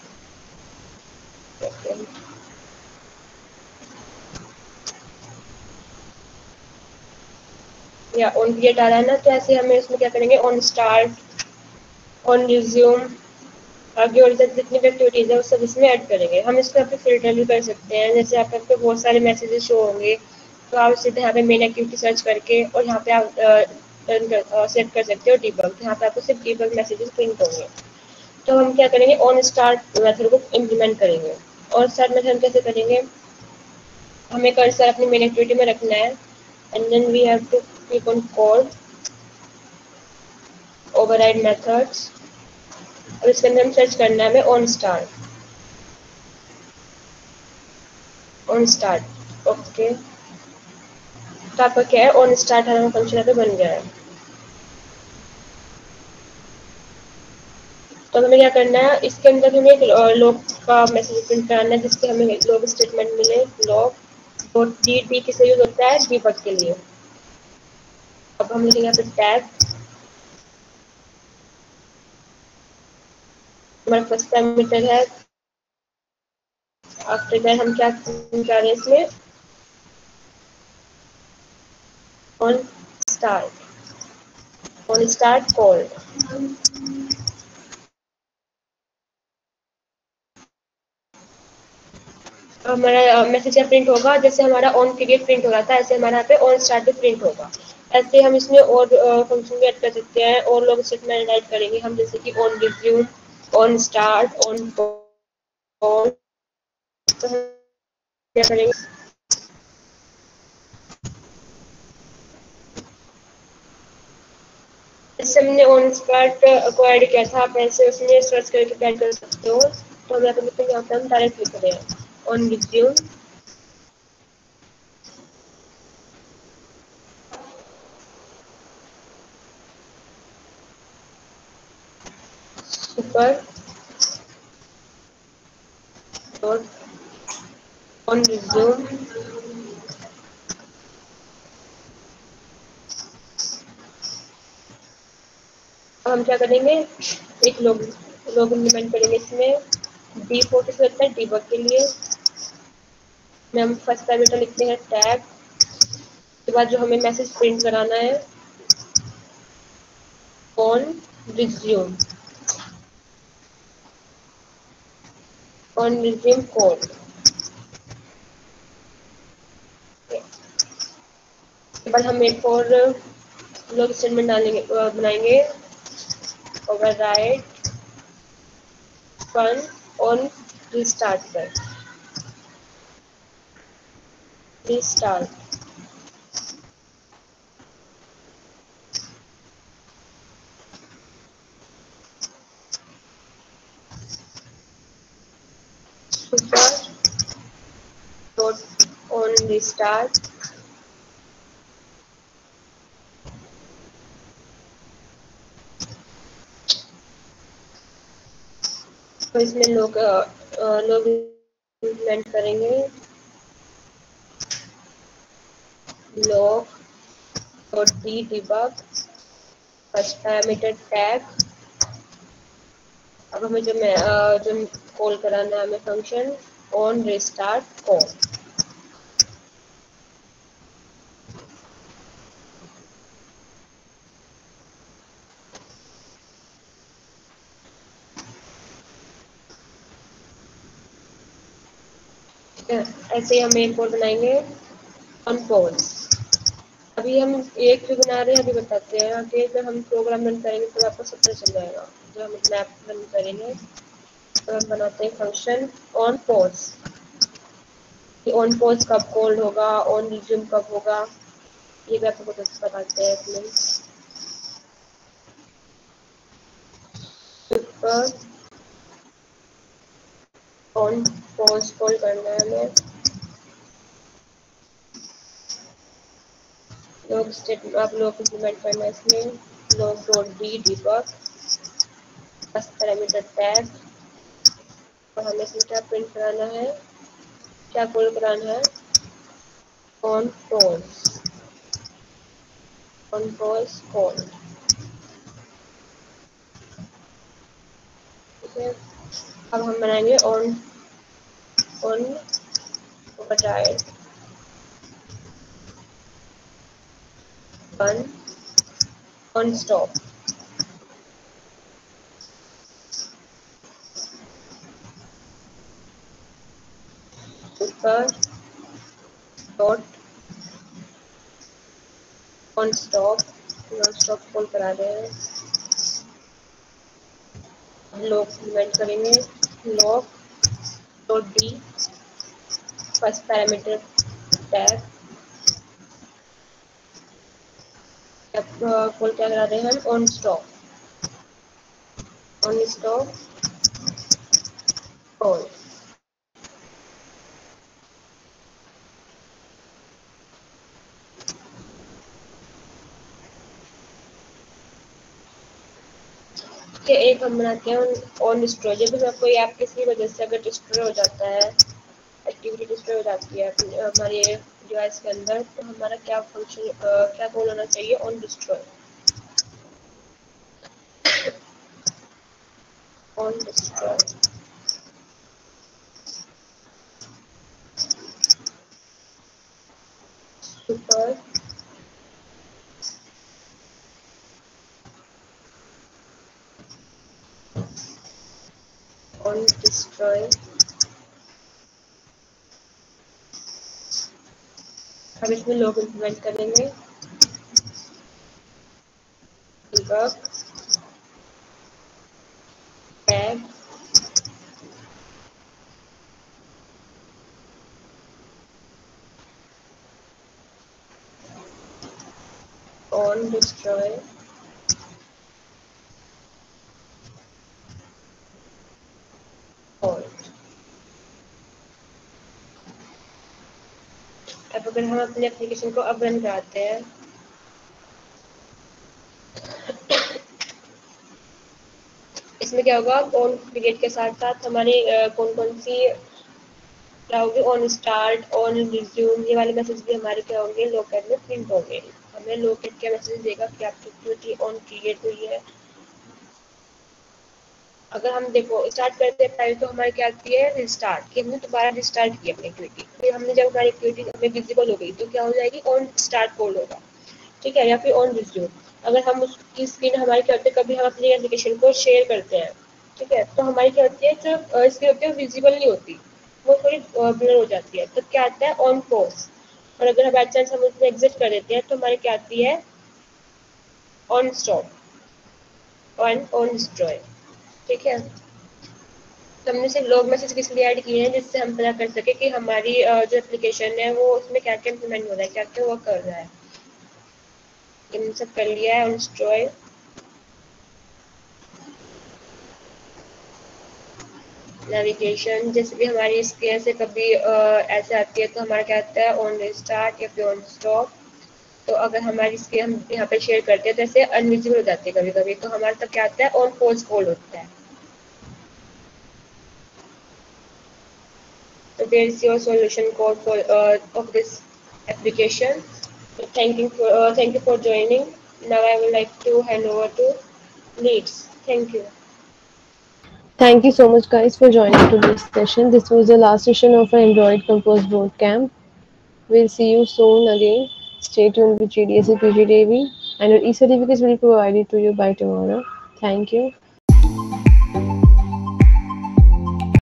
या ऑन क्रिएट आ रहा है ना, तो ऐसे हमें इसमें क्या करेंगे, ऑन स्टार्ट, ऑन रिज्यूम, आगे और जितनी भी एक्टिविटीज है वो सब इसमें ऐड करेंगे। हम इसको यहाँ पे फिल्टर भी कर सकते हैं, जैसे आपको बहुत सारे मैसेजेस शो होंगे तो आप सीधे यहाँ पे मेन एक्टिविटी सर्च करके और यहाँ पे आप सेट कर सकते हो डीबग, यहाँ पे आपको सिर्फ डीबग मैसेजेस प्रिंट होंगे। तो हम क्या करेंगे, ऑन स्टार्ट मेथड को इम्प्लीमेंट करेंगे। ऑन स्टार्ट मेथड हम कैसे करेंगे, हमें कर्सर अपनी मेन एक्टिविटी में रखना है and then we have to click on code override methods और इसके अंदर हम सर्च करना है हमें ऑन स्टार्ट ओके। तो आपका क्या है, ऑन स्टार्ट हमारा फंक्शन यहाँ पे बन गया है। तो हमें क्या करना है, इसके अंदर हमें एक लॉग का मैसेज प्रिंट कराना है जिससे हमें लॉग स्टेटमेंट मिले। लॉग डॉट डी किसे यूज होता है, डीबग के लिए। अब हम लिखेंगे यहाँ पे टैग, हमारा फर्स्ट पैरामीटर है। आफ्टर दैट हम क्या कर रहे हैं इसमें, ऑन स्टार्ट कॉल्ड। हमारा मैसेज यहाँ प्रिंट होगा, जैसे हमारा ऑन पीरियड प्रिंट हो रहा था ऐसे हमारा यहाँ पे ऑन स्टार्ट भी प्रिंट होगा। ऐसे हम इसमें और फंक्शन भी ऐड कर सकते हैं और लोग स्टेटमेंट ऐड करेंगे हम, जैसे कि on resume, on start, on call. तो हम क्या करेंगे, जैसे हमने ऑन स्टार्ट को ऐड किया था, आप ऐसे उसमें सर्च करके ऐड कर सकते हो। तो हम यहाँ पे लिखेंगे, यहाँ पे हम डायरेक्ट लिख रहे हैं ऑन रिज्यूम, ऊपर डॉट ऑन रिज्यूम। हम क्या करेंगे, एक लोग इम्प्लीमेंट करेंगे इसमें। डी4 किस लगता है, डीबग के लिए। में हम फर्स्ट पैरामीटर लिखते हैं टैग, उसके बाद जो हमें मैसेज प्रिंट कराना है on resume, on resume code. उसके बाद हम एक और लोग स्टेटमेंट बनाएंगे, override fun on restart. Super dot on restart. तो इसमें लोग इम्प्लीमेंट करेंगे log dot debug first parameter tag. अब हमें जो कॉल कराना है हमें फंक्शन ऑन रिस्टार्ट कॉल। ऐसे ही हम एक और बनाएंगे ऑन पॉज। अभी हम एक जो बना रहे हैं अभी बताते हैं, आगे जब हम प्रोग्राम रन करेंगे तो आपको सब पता चल जाएगा। जब हम मैप रन करेंगे तो हम बनाते हैं function on pause. On pause कब कॉल होगा, ऑन रिज्यूम कब होगा, ये भी आपको बताते हैं इसमें। पर ऑन पॉज कॉल करना है हमें, लोग स्टेटमेंट आप लोग इम्प्लीमेंट करना है इसमें। Log dot D debug first parameter tag, और हमें इसमें क्या प्रिंट कराना है, क्या कॉल कराना है, ऑन पॉज कॉल। ठीक है, अब हम बनाएंगे on on override one on stop. ऊपर डॉट ऑन स्टॉप कॉल करा रहे हैं लॉग इम्प्लीमेंट करेंगे। Log dot D first parameter tag full क्या करा रहे हैं हम ऑन स्टॉक कॉल। के एक हम बनाते हैं ऑन डिस्ट्रॉय। जब भी कोई ऐप किसी वजह से अगर डिस्ट्रॉय हो जाता है, एक्टिविटी डिस्ट्रॉय हो जाती है हमारे डिवाइस के अंदर, तो हमारा क्या फंक्शन क्या कॉल होना चाहिए on destroy. On destroy super on destroy. हम इसमें लॉग इम्प्लीमेंट करेंगे। Debug tag on destroy all. अब अगर हम अपने एप्लीकेशन को अब रन कराते हैं, इसमें क्या होगा, ऑन पीरियड के साथ साथ हमारी कौन कौन सी क्या होगी, ऑन स्टार्ट ऑन रिज्यूम, ये वाले मैसेज भी हमारे क्या होंगे, लोकेट में प्रिंट होंगे। हमें लोकेट क्या मैसेज देगा कि आपकी एक्टिविटी ऑन क्रिएट हुई है। अगर हम देखो स्टार्ट करते हैं पहले तो हमारी क्या आती है, रिस्टार्ट, कि हमने दोबारा रिस्टार्ट की अपनी एक्टिविटी। फिर हमने जब हमारी एक्टिविटी हमें विजिबल हो गई तो क्या हो जाएगी, ऑन स्टार्ट कोड होगा, ठीक है, या फिर ऑन रिज्यूम। अगर हम उसकी स्क्रीन हमारी क्या होती है, कभी हम अपनी एप्लीकेशन को शेयर करते हैं, ठीक है, तो हमारी क्या होती है, जो स्क्रीन होती है वो विजिबल नहीं होती, वो थोड़ी ब्लर हो जाती है, तो क्या आता है, ऑन पॉज। और अगर बाई चांस हम उसमें एग्जिट कर देते हैं तो हमारी क्या आती है, ऑन स्टॉप ऑन डिस्ट्रॉय, ठीक है। तो हमने सिर्फ लॉग मैसेज किस लिए ऐड किए हैं, जिससे हम पता कर सके कि हमारी जो एप्लीकेशन है वो उसमें क्या क्या इम्प्लीमेंट हो रहा है, क्या क्या वर्क कर रहा है। हमने सब कर लिया है ऑन डिस्ट्रॉय। नेविगेशन जैसे भी हमारी स्क्रीन से कभी ऐसे आती है तो हमारा क्या आता है, ऑन स्टार्ट या फिर ऑन स्टॉप। तो अगर हमारी स्क्रीन हम यहाँ पे शेयर करते हैं तो ऐसे अनविजिबल हो जाती है कभी कभी, तो हमारा तब क्या आता है, ऑन पॉज कोड होता है। So there is your solution code for of this application. So thank you for joining. Now I would like to hand over to Leads. Thank you. Thank you so much, guys, for joining today's session. This was the last session of our Android Compose Bootcamp. We'll see you soon again. Stay tuned with GDSC PGDAV, and your e-certificates will be provided to you by tomorrow. Thank you.